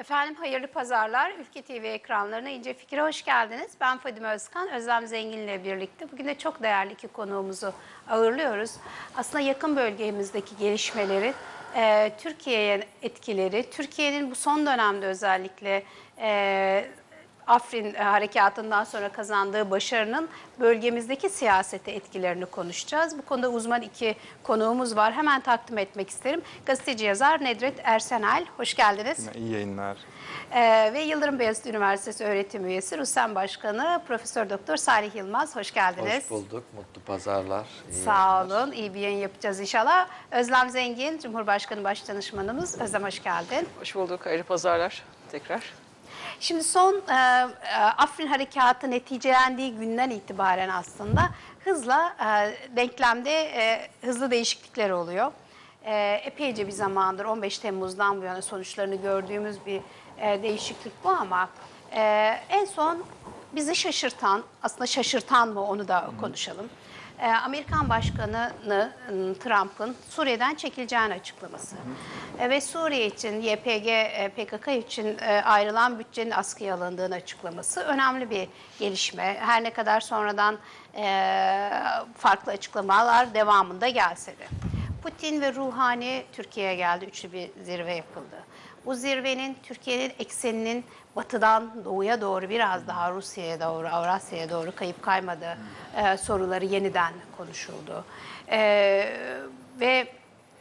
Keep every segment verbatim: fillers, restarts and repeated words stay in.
Efendim hayırlı pazarlar. Ülke T V ekranlarına İnce Fikir'e hoş geldiniz. Ben Fadime Özkan, Özlem Zengin ile birlikte bugün de çok değerli iki konuğumuzu ağırlıyoruz. Aslında yakın bölgemizdeki gelişmelerin e, Türkiye'ye etkileri, Türkiye'nin bu son dönemde özellikle e, Afrin harekatından sonra kazandığı başarının bölgemizdeki siyasete etkilerini konuşacağız. Bu konuda uzman iki konuğumuz var. Hemen takdim etmek isterim. Gazeteci yazar Nedret Ersenel, hoş geldiniz. İyi yayınlar. Ee, ve Yıldırım Beyazıt Üniversitesi öğretim üyesi, RUSEM Başkanı Profesör Doktor Salih Yılmaz, hoş geldiniz. Hoş bulduk, mutlu pazarlar. İyi Sağ yayınlar. olun, iyi bir yayın yapacağız inşallah. Özlem Zengin, Cumhurbaşkanı Başdanışmanımız. Özlem hoş geldin. Hoş bulduk, hayırlı pazarlar tekrar. Şimdi son e, e, Afrin Harekatı neticelendiği günden itibaren aslında hızla e, denklemde e, hızlı değişiklikler oluyor. E, epeyce bir zamandır on beş Temmuz'dan bu yana sonuçlarını gördüğümüz bir e, değişiklik bu ama e, en son bizi şaşırtan, aslında şaşırtan mı onu da konuşalım. E, Amerikan Başkanı Trump'ın Suriye'den çekileceğini açıklaması. E, ve Suriye için, Y P G, e, P K K için e, ayrılan bütçenin askıya alındığını açıklaması önemli bir gelişme. Her ne kadar sonradan e, farklı açıklamalar devamında gelse de. Putin ve Ruhani Türkiye'ye geldi, üçlü bir zirve yapıldı. Bu zirvenin Türkiye'nin ekseninin batıdan doğuya doğru biraz daha Rusya'ya doğru, Avrasya'ya doğru kayıp kaymadığı e, soruları yeniden konuşuldu. E, ve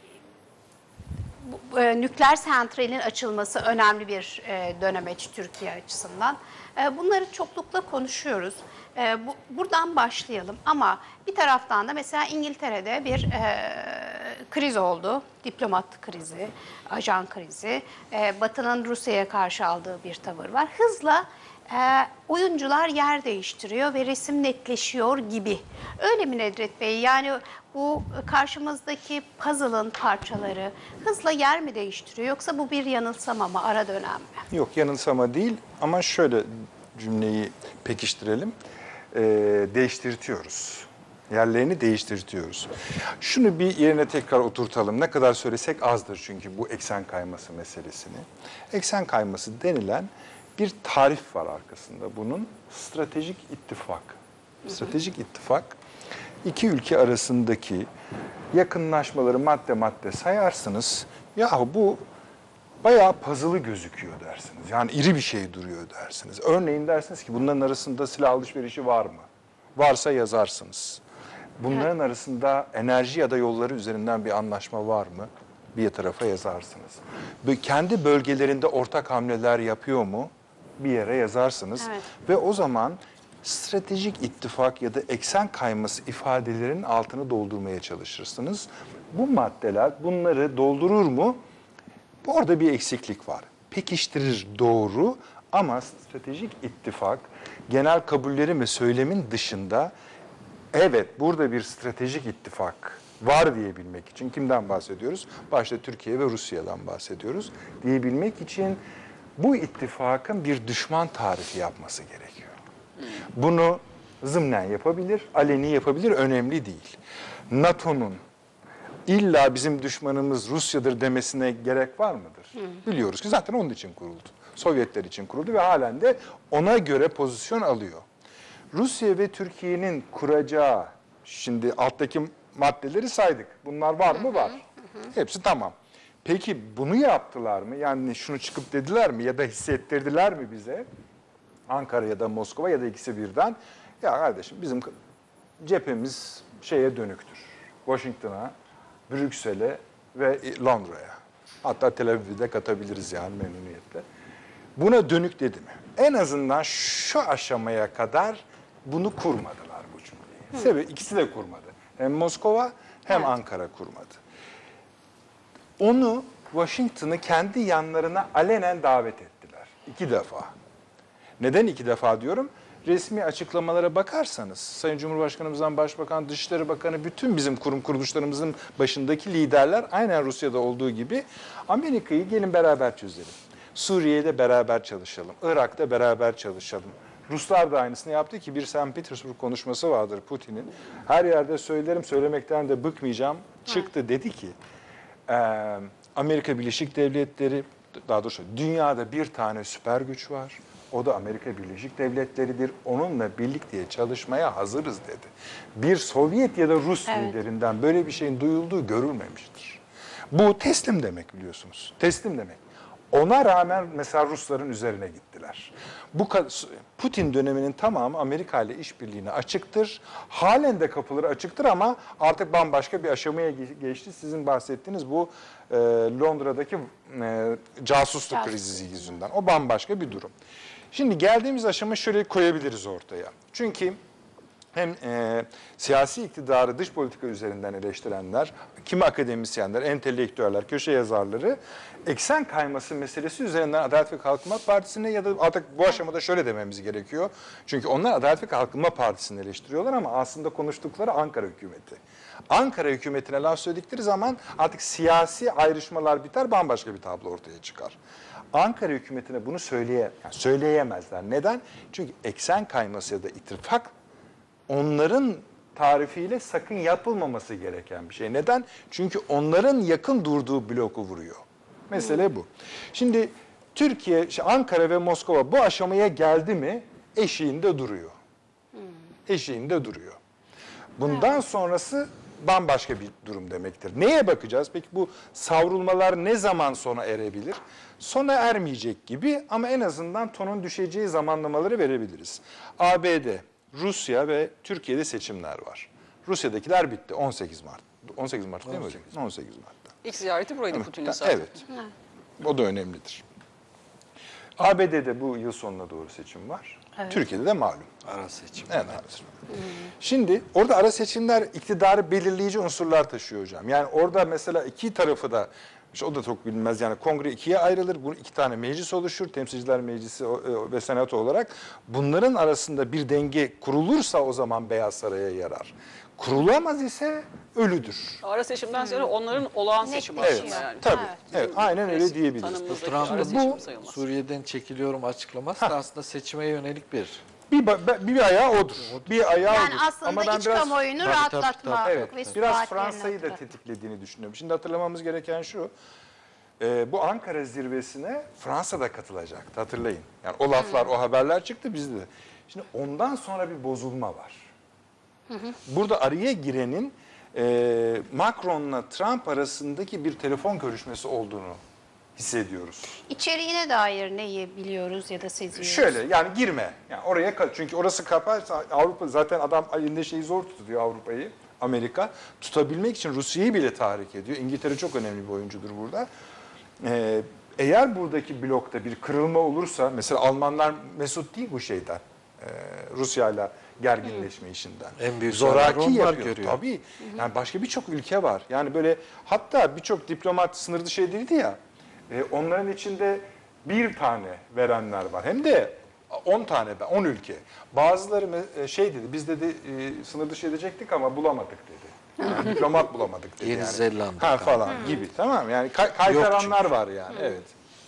bu, e, nükleer santralin açılması önemli bir e, dönemeç Türkiye açısından. E, bunları çoklukla konuşuyoruz. E, bu, buradan başlayalım ama bir taraftan da mesela İngiltere'de bir e, kriz oldu. Diplomat krizi, ajan krizi. E, Batı'nın Rusya'ya karşı aldığı bir tavır var. Hızla e, oyuncular yer değiştiriyor ve resim netleşiyor gibi. Öyle mi Nedret Bey? Yani bu karşımızdaki puzzle'ın parçaları hızla yer mi değiştiriyor yoksa bu bir yanılsama mı, ara dönem mi? Yok, yanılsama değil ama şöyle cümleyi pekiştirelim. Ee, değiştirtiyoruz. Yerlerini değiştirtiyoruz. Şunu bir yerine tekrar oturtalım. Ne kadar söylesek azdır çünkü bu eksen kayması meselesini. Eksen kayması denilen bir tarif var arkasında. Bunun stratejik ittifak. Stratejik ittifak, iki ülke arasındaki yakınlaşmaları madde madde sayarsınız. Yahu bu bayağı puzzle'ı gözüküyor dersiniz. Yani iri bir şey duruyor dersiniz. Örneğin dersiniz ki bunların arasında silah alışverişi var mı? Varsa yazarsınız. Bunların evet. arasında enerji ya da yolları üzerinden bir anlaşma var mı? Bir tarafa yazarsınız. Kendi bölgelerinde ortak hamleler yapıyor mu? Bir yere yazarsınız. Evet. Ve o zaman stratejik ittifak ya da eksen kayması ifadelerinin altını doldurmaya çalışırsınız. Bu maddeler bunları doldurur mu? Orada bir eksiklik var. Pekiştirir, doğru, ama stratejik ittifak genel kabullerin ve söylemin dışında evet burada bir stratejik ittifak var diyebilmek için kimden bahsediyoruz? Başta Türkiye ve Rusya'dan bahsediyoruz. Diyebilmek için bu ittifakın bir düşman tarifi yapması gerekiyor. Bunu zımnen yapabilir, aleni yapabilir, önemli değil. NATO'nun İlla bizim düşmanımız Rusya'dır demesine gerek var mıdır? Hı. Biliyoruz ki zaten onun için kuruldu. Sovyetler için kuruldu ve halen de ona göre pozisyon alıyor. Rusya ve Türkiye'nin kuracağı, şimdi alttaki maddeleri saydık. Bunlar var mı? Var. Hı hı. Hepsi tamam. Peki bunu yaptılar mı? Yani şunu çıkıp dediler mi ya da hissettirdiler mi bize? Ankara ya da Moskova ya da ikisi birden. Ya kardeşim bizim cephemiz şeye dönüktür. Washington'a, Brüksel'e ve Londra'ya. Hatta Tel Aviv'i de katabiliriz yani memnuniyetle. Buna dönük dedi mi? En azından şu aşamaya kadar bunu kurmadılar bu cümleyi. Sebebi ikisi de kurmadı. Hem Moskova hem evet. Ankara kurmadı. Onu, Washington'ı kendi yanlarına alenen davet ettiler. İki defa. Neden iki defa diyorum? Resmi açıklamalara bakarsanız, Sayın Cumhurbaşkanımızdan Başbakan, Dışişleri Bakanı, bütün bizim kurum kuruluşlarımızın başındaki liderler aynen Rusya'da olduğu gibi Amerika'yı gelin beraber çözelim. Suriye'de beraber çalışalım, Irak'ta beraber çalışalım. Ruslar da aynısını yaptı ki bir Sankt Petersburg konuşması vardır Putin'in. Her yerde söylerim, söylemekten de bıkmayacağım. Çıktı dedi ki Amerika Birleşik Devletleri, daha doğrusu dünyada bir tane süper güç var. O da Amerika Birleşik Devletleri'dir. Onunla birlikte çalışmaya hazırız dedi. Bir Sovyet ya da Rus Evet. liderinden böyle bir şeyin duyulduğu görülmemiştir. Bu teslim demek biliyorsunuz. Teslim demek. Ona rağmen mesela Rusların üzerine gittiler. Bu ka- Putin döneminin tamamı Amerika ile işbirliğine açıktır. Halen de kapıları açıktır ama artık bambaşka bir aşamaya ge- geçti. Sizin bahsettiğiniz bu e, Londra'daki e, casusluk Casus. krizi yüzünden. O bambaşka bir durum. Şimdi geldiğimiz aşama şöyle koyabiliriz ortaya. Çünkü hem e, siyasi iktidarı dış politika üzerinden eleştirenler, kimi akademisyenler, entelektüeller, köşe yazarları eksen kayması meselesi üzerinden Adalet ve Kalkınma Partisi'ne ya da artık bu aşamada şöyle dememiz gerekiyor. Çünkü onlar Adalet ve Kalkınma Partisi'ni eleştiriyorlar ama aslında konuştukları Ankara hükümeti. Ankara hükümetine laf söyledikleri zaman artık siyasi ayrışmalar biter, bambaşka bir tablo ortaya çıkar. Ankara hükümetine bunu söyleye, yani söyleyemezler. Neden? Çünkü eksen kayması ya da ittifak onların tarifiyle sakın yapılmaması gereken bir şey. Neden? Çünkü onların yakın durduğu bloku vuruyor. Mesele bu. Şimdi Türkiye, işte Ankara ve Moskova bu aşamaya geldi mi eşiğinde duruyor. Eşiğinde duruyor. Bundan sonrası bambaşka bir durum demektir. Neye bakacağız? Peki bu savrulmalar ne zaman sona erebilir? Sona ermeyecek gibi ama en azından tonun düşeceği zamanlamaları verebiliriz. A B D, Rusya ve Türkiye'de seçimler var. Rusya'dakiler bitti on sekiz Mart. on sekiz Mart değil mi hocam? on sekiz Mart'ta. İlk ziyareti buraydı Putin'in zaten. Evet. O da önemlidir. A B D'de bu yıl sonuna doğru seçim var. Evet. Türkiye'de de malum. Ara seçim. Evet, ara seçim. Şimdi orada ara seçimler iktidarı belirleyici unsurlar taşıyor hocam. Yani orada mesela iki tarafı da, işte o da çok bilinmez yani kongre ikiye ayrılır. Bu iki tane meclis oluşur. Temsilciler Meclisi ve Senato olarak. Bunların arasında bir denge kurulursa o zaman Beyaz Saray'a yarar. Kurulamaz ise ölüdür. Ara seçimden ziyade onların olağan seçimi Netleşiyor. aslında yani. Tabii. Evet. Evet, aynen öyle Klasik diyebiliriz. tanımımızdaki Trump'ın ara bu seçimi sayılmaz. Suriye'den çekiliyorum açıklaması da aslında seçime yönelik bir. Bir, ba- bir ayağı odur. Bir ayağı Yani odur. aslında Ama ben iç biraz, kamuoyunu tabii, tabii, rahatlatma tabii. evet, ve biraz süratlerini Fransa'yı da hatırlatma. tetiklediğini düşünüyorum. Şimdi hatırlamamız gereken şu. e, bu Ankara zirvesine Fransa da katılacaktı, hatırlayın. Yani o laflar, o haberler çıktı bizde de. Şimdi ondan sonra bir bozulma var. Burada araya girenin e, Macron'la Trump arasındaki bir telefon görüşmesi olduğunu hissediyoruz. İçeriğine dair neyi biliyoruz ya da seziyoruz? Şöyle yani girme. Yani oraya ka- çünkü orası kaparsa Avrupa zaten adam elinde şeyi zor tutuyor Avrupa'yı. Amerika tutabilmek için Rusya'yı bile tahrik ediyor. İngiltere çok önemli bir oyuncudur burada. Ee, eğer buradaki blokta bir kırılma olursa mesela Almanlar mesut değil bu şeyden. Ee, Rusya'yla gerginleşme işinden. En büyük zoraki zararı onlar yapıyor. görüyor. Tabii. Yani başka birçok ülke var. Yani böyle hatta birçok diplomat sınır dışı edildi ya. E, onların içinde bir tane verenler var. Hem de on tane, on ülke. Bazıları me- e, şey dedi, biz dedi e, sınır dışı edecektik ama bulamadık dedi. Yani diplomat bulamadık dedi Yeni yani. Zelanda Ha falan gibi tamam yani kay- kaytaranlar var yani evet.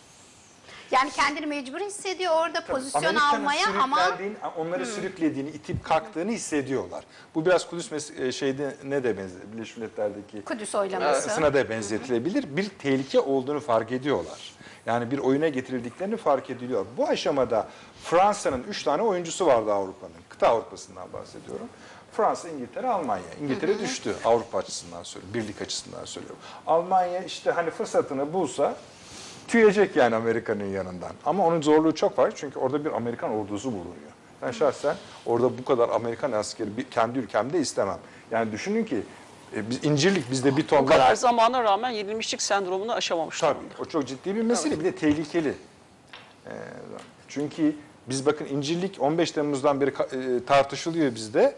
Yani kendini mecbur hissediyor orada pozisyon Amerika'nın almaya ama sürüklendiğini, onları sürüklediğini, itip kalktığını hissediyorlar. Bu biraz Kudüs mes- e, şeyde ne de benzer, Birleşmiş Milletler'deki Kudüs oylaması. sına da benzetilebilir. Bir tehlike olduğunu fark ediyorlar. Yani bir oyuna getirildiklerini fark ediliyor. Bu aşamada Fransa'nın üç tane oyuncusu vardı Avrupa'nın. Kıta Avrupa'sından bahsediyorum. Fransa, İngiltere, Almanya. İngiltere düştü Avrupa açısından söylüyorum, birlik açısından söylüyorum. Almanya işte hani fırsatını bulsa tüyecek yani Amerika'nın yanından. Ama onun zorluğu çok var çünkü orada bir Amerikan ordusu bulunuyor. Ben şahsen orada bu kadar Amerikan askeri bir, kendi ülkemde istemem. Yani düşünün ki e, biz incirlik bizde bir ton Bu kadar var. zamana rağmen yenilmişlik sendromunu aşamamış Tabii durumda. o çok ciddi bir mesele bir de tehlikeli. Ee, çünkü biz bakın incirlik on beş Temmuz'dan beri ka- e, tartışılıyor bizde.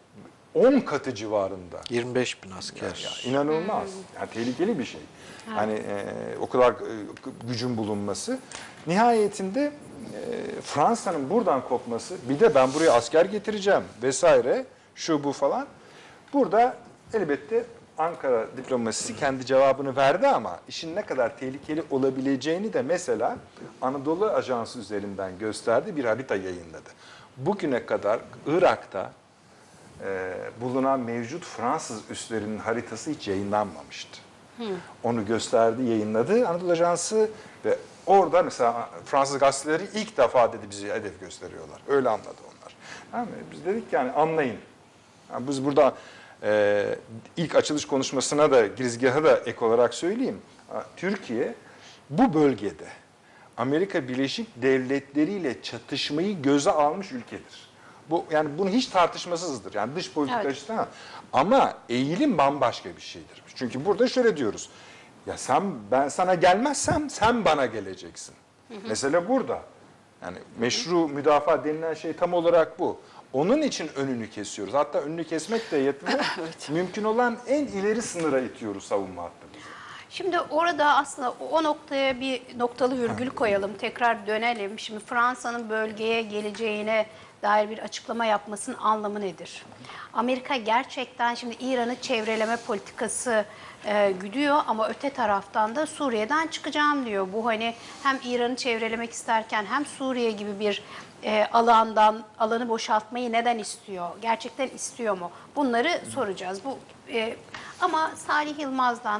on katı civarında. yirmi beş bin asker. Ya, inanılmaz. Yani tehlikeli bir şey. Hani e, o kadar e, gücün bulunması. Nihayetinde e, Fransa'nın buradan kopması, bir de ben buraya asker getireceğim vesaire, şu bu falan. Burada elbette Ankara diplomasisi kendi cevabını verdi ama işin ne kadar tehlikeli olabileceğini de mesela Anadolu Ajansı üzerinden gösterdi, bir harita yayınladı. Bugüne kadar Irak'ta e, bulunan mevcut Fransız üslerinin haritası hiç yayınlanmamıştı. Onu gösterdi, yayınladı Anadolu Ajansı ve orada mesela Fransız gazeteleri ilk defa dedi bizi hedef gösteriyorlar. Öyle anladı onlar. Yani biz dedik yani anlayın. Yani biz burada e, ilk açılış konuşmasına da girizgahı da ek olarak söyleyeyim. Türkiye bu bölgede Amerika Birleşik Devletleri ile çatışmayı göze almış ülkedir. Bu yani bunu hiç tartışmasızdır. Yani dış politika Evet. açısından. Ama eğilim bambaşka bir şeydir. Çünkü burada şöyle diyoruz. Ya sen ben sana gelmezsem sen bana geleceksin. Hı hı. Mesele burada. Yani meşru müdafaa denilen şey tam olarak bu. Onun için önünü kesiyoruz. Hatta önünü kesmek de yetmiyor. Evet. Mümkün olan en ileri sınıra itiyoruz savunma hattımızı. Şimdi orada aslında o noktaya bir noktalı virgül koyalım. Tekrar dönelim. Şimdi Fransa'nın bölgeye geleceğine dair bir açıklama yapmasının anlamı nedir? Amerika gerçekten şimdi İran'ı çevreleme politikası e, güdüyor ama öte taraftan da Suriye'den çıkacağım diyor. Bu hani hem İran'ı çevrelemek isterken hem Suriye gibi bir e, alandan alanı boşaltmayı neden istiyor? Gerçekten istiyor mu? Bunları soracağız. Bu e, ama Salih Yılmaz'dan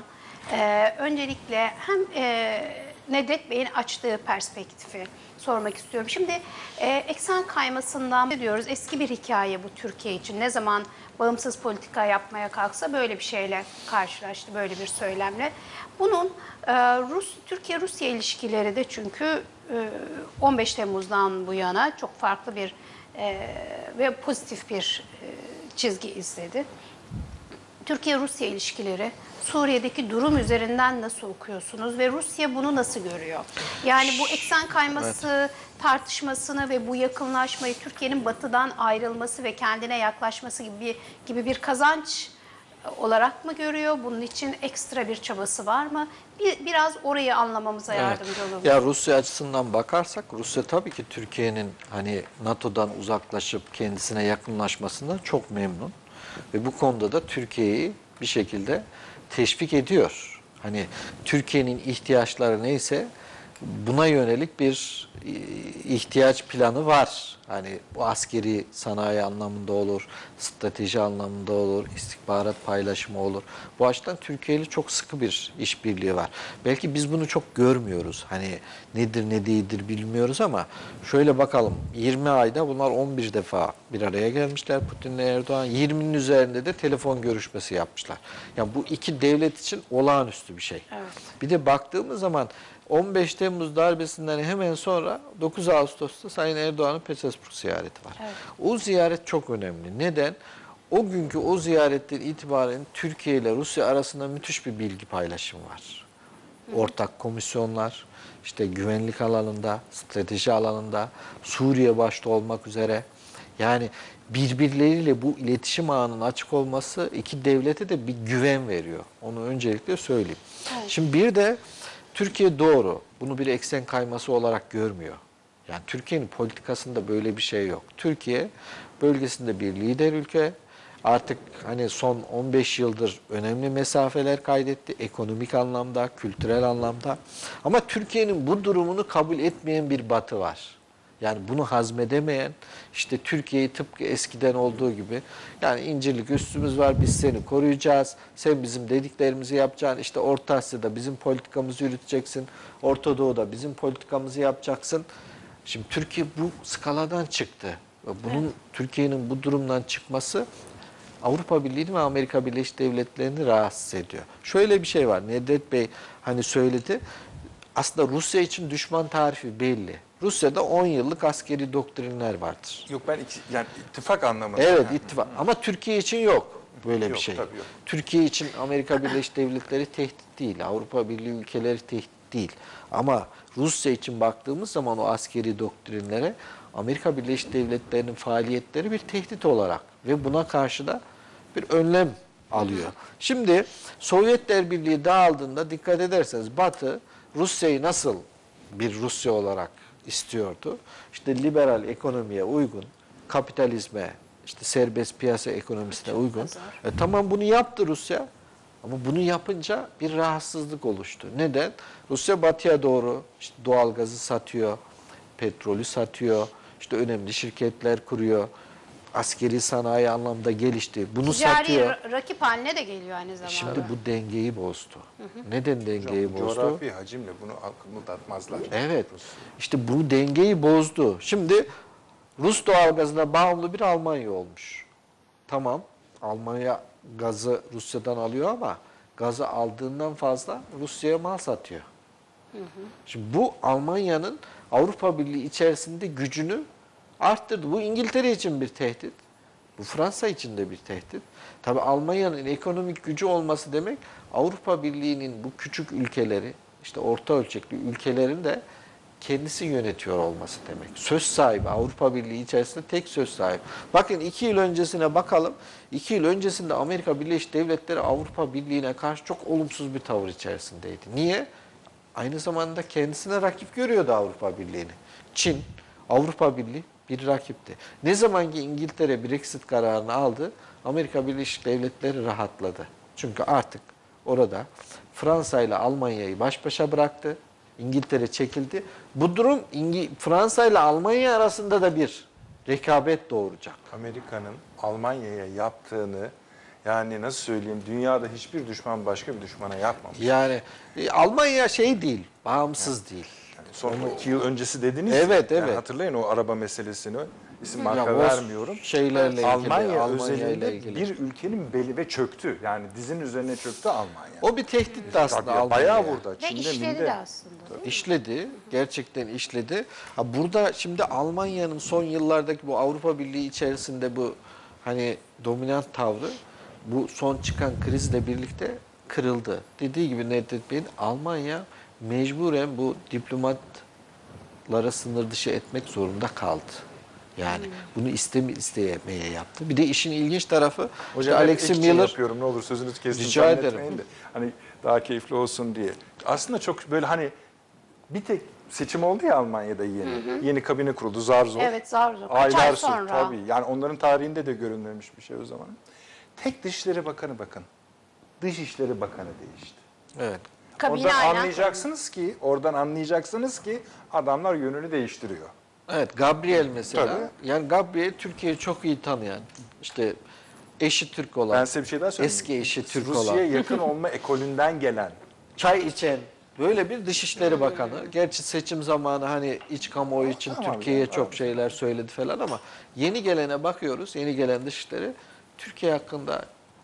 e, öncelikle hem e, Nedret Bey'in açtığı perspektifi sormak istiyorum. Şimdi e, eksen kaymasından diyoruz. Eski bir hikaye bu Türkiye için. Ne zaman bağımsız politika yapmaya kalksa böyle bir şeyle karşılaştı, böyle bir söylemle. Bunun e, Rus Türkiye-Rusya ilişkileri de çünkü e, on beş Temmuz'dan bu yana çok farklı bir e, ve pozitif bir e, çizgi izledi. Türkiye-Rusya ilişkileri, Suriye'deki durum üzerinden nasıl okuyorsunuz ve Rusya bunu nasıl görüyor? Yani bu eksen kayması evet. tartışmasını ve bu yakınlaşmayı Türkiye'nin batıdan ayrılması ve kendine yaklaşması gibi bir, gibi bir kazanç olarak mı görüyor? Bunun için ekstra bir çabası var mı? Bir, biraz orayı anlamamıza yardımcı evet. olur mu? Ya Rusya açısından bakarsak Rusya tabii ki Türkiye'nin hani NATO'dan uzaklaşıp kendisine yakınlaşmasından çok memnun. Ve bu konuda da Türkiye'yi bir şekilde teşvik ediyor. Hani Türkiye'nin ihtiyaçları neyse buna yönelik bir ihtiyaç planı var. Hani bu askeri sanayi anlamında olur, strateji anlamında olur, istihbarat paylaşımı olur. Bu açıdan Türkiye ile çok sıkı bir işbirliği var. Belki biz bunu çok görmüyoruz. Hani nedir ne değildir bilmiyoruz ama şöyle bakalım. yirmi ayda bunlar on bir defa bir araya gelmişler Putin'le Erdoğan. yirminin üzerinde de telefon görüşmesi yapmışlar. Yani bu iki devlet için olağanüstü bir şey. Evet. Bir de baktığımız zaman on beş Temmuz darbesinden hemen sonra dokuz Ağustos'ta Sayın Erdoğan'ın Petersburg ziyareti var. Evet. O ziyaret çok önemli. Neden? O günkü o ziyaretten itibaren Türkiye ile Rusya arasında müthiş bir bilgi paylaşımı var. Hı. Ortak komisyonlar, işte güvenlik alanında, strateji alanında, Suriye başta olmak üzere. Yani birbirleriyle bu iletişim ağının açık olması iki devlete de bir güven veriyor. Onu öncelikle söyleyeyim. Evet. Şimdi bir de Türkiye doğru, bunu bir eksen kayması olarak görmüyor. Yani Türkiye'nin politikasında böyle bir şey yok. Türkiye bölgesinde bir lider ülke. Artık hani son on beş yıldır önemli mesafeler kaydetti. Ekonomik anlamda, kültürel anlamda. Ama Türkiye'nin bu durumunu kabul etmeyen bir batı var. Yani bunu hazmedemeyen, işte Türkiye'yi tıpkı eskiden olduğu gibi, yani incirlik üstümüz var, biz seni koruyacağız, sen bizim dediklerimizi yapacaksın, işte Orta Asya'da bizim politikamızı yürüteceksin, Orta Doğu'da bizim politikamızı yapacaksın. Şimdi Türkiye bu skaladan çıktı. Bunun evet. Türkiye'nin bu durumdan çıkması Avrupa Birliği ve Amerika Birleşik Devletleri'ni rahatsız ediyor. Şöyle bir şey var, Nedret Bey hani söyledi, aslında Rusya için düşman tarifi belli. Rusya'da on yıllık askeri doktrinler vardır. Yok ben iki, yani ittifak anlamında. Evet yani. ittifak ama Türkiye için yok böyle yok, bir şey. Tabii yok. Türkiye için Amerika Birleşik Devletleri tehdit değil, Avrupa Birliği ülkeleri tehdit değil. Ama Rusya için baktığımız zaman o askeri doktrinlere Amerika Birleşik Devletleri'nin faaliyetleri bir tehdit olarak ve buna karşı da bir önlem alıyor. Şimdi Sovyetler Birliği dağıldığında dikkat ederseniz Batı Rusya'yı nasıl bir Rusya olarak istiyordu? İşte liberal ekonomiye uygun, kapitalizme, işte serbest piyasa ekonomisine uygun. E, tamam bunu yaptı Rusya ama bunu yapınca bir rahatsızlık oluştu. Neden? Rusya batıya doğru işte doğalgazı satıyor, petrolü satıyor, işte önemli şirketler kuruyor. askeri sanayi anlamda gelişti. Bunu Ticari satıyor. ra- rakip haline de geliyor aynı zamanda. Şimdi bu dengeyi bozdu. Neden dengeyi Hocam, bozdu? coğrafi hacimle bunu kımıldatmazlar. Evet. İşte bu dengeyi bozdu. Şimdi Rus doğalgazına bağımlı bir Almanya olmuş. Tamam. Almanya gazı Rusya'dan alıyor ama gazı aldığından fazla Rusya'ya mal satıyor. Şimdi bu Almanya'nın Avrupa Birliği içerisinde gücünü arttırdı. Bu İngiltere için bir tehdit. Bu Fransa için de bir tehdit. Tabii Almanya'nın ekonomik gücü olması demek Avrupa Birliği'nin bu küçük ülkeleri, işte orta ölçekli ülkelerin de kendisi yönetiyor olması demek. Söz sahibi, Avrupa Birliği içerisinde tek söz sahibi. Bakın iki yıl öncesine bakalım. İki yıl öncesinde Amerika Birleşik Devletleri Avrupa Birliği'ne karşı çok olumsuz bir tavır içerisindeydi. Niye? Aynı zamanda kendisine rakip görüyordu Avrupa Birliği'ni. Çin, Avrupa Birliği bir rakipti. Ne zaman ki İngiltere Brexit kararını aldı, Amerika Birleşik Devletleri rahatladı. Çünkü artık orada Fransa ile Almanya'yı baş başa bıraktı. İngiltere çekildi. Bu durum İngi- Fransa ile Almanya arasında da bir rekabet doğuracak. Amerika'nın Almanya'ya yaptığını, yani nasıl söyleyeyim, dünyada hiçbir düşman başka bir düşmana yapmamış. Yani e, Almanya şey değil, bağımsız değil. Yani son iki yıl öncesi dediniz. Evet, yani evet. hatırlayın o araba meselesini. İsim Ya marka o vermiyorum. şeylerle ilgili, Almanya, Almanya ile özelinde ilgili. bir ülkenin beli ve çöktü. Yani dizin üzerine çöktü Almanya. O bir tehdit de aslında Tabii, Almanya'ya. bayağı burada. Ve Çin'de, işleri Min'de. de aslında. değil mi? İşledi, gerçekten işledi. Ha burada şimdi Almanya'nın son yıllardaki bu Avrupa Birliği içerisinde bu hani dominant tavrı bu son çıkan krizle birlikte kırıldı. Dediği gibi Nedret Bey'in Almanya mecburen bu diplomatlara sınır dışı etmek zorunda kaldı. Yani bunu istemi isteyemeye yaptı. Bir de işin ilginç tarafı Hocam işte ben Alexi ek için Miller yapıyorum, ne olur sözünüzü kestim Rica zannetmeyin ederim. de. Hani daha keyifli olsun diye. Aslında çok böyle hani bir tek seçim oldu ya Almanya'da yeni. Yeni kabine kuruldu, zar zor. Evet, zar zor. Kaç Aylar ay sürdü sonra. tabii. Yani onların tarihinde de görünmemiş bir şey o zaman. Tek Dışişleri Bakanı bakın. Dışişleri Bakanı değişti. evet. Kabine oradan aynen anlayacaksınız ki, oradan anlayacaksınız ki adamlar yönünü değiştiriyor. Evet, Gabriel mesela. Tabii. Yani Gabriel Türkiye'yi çok iyi tanıyan, işte eşi Türk olan, Ben size bir şey daha söyleyeyim. eski eşi Türk Rusya'ya olan, yakın olma ekolünden gelen. çay içen böyle bir Dışişleri Bakanı. Gerçi seçim zamanı hani iç kamuoyu için Tamam, Türkiye'ye tamam. çok şeyler söyledi falan ama yeni gelene bakıyoruz, yeni gelen Dışişleri Türkiye hakkında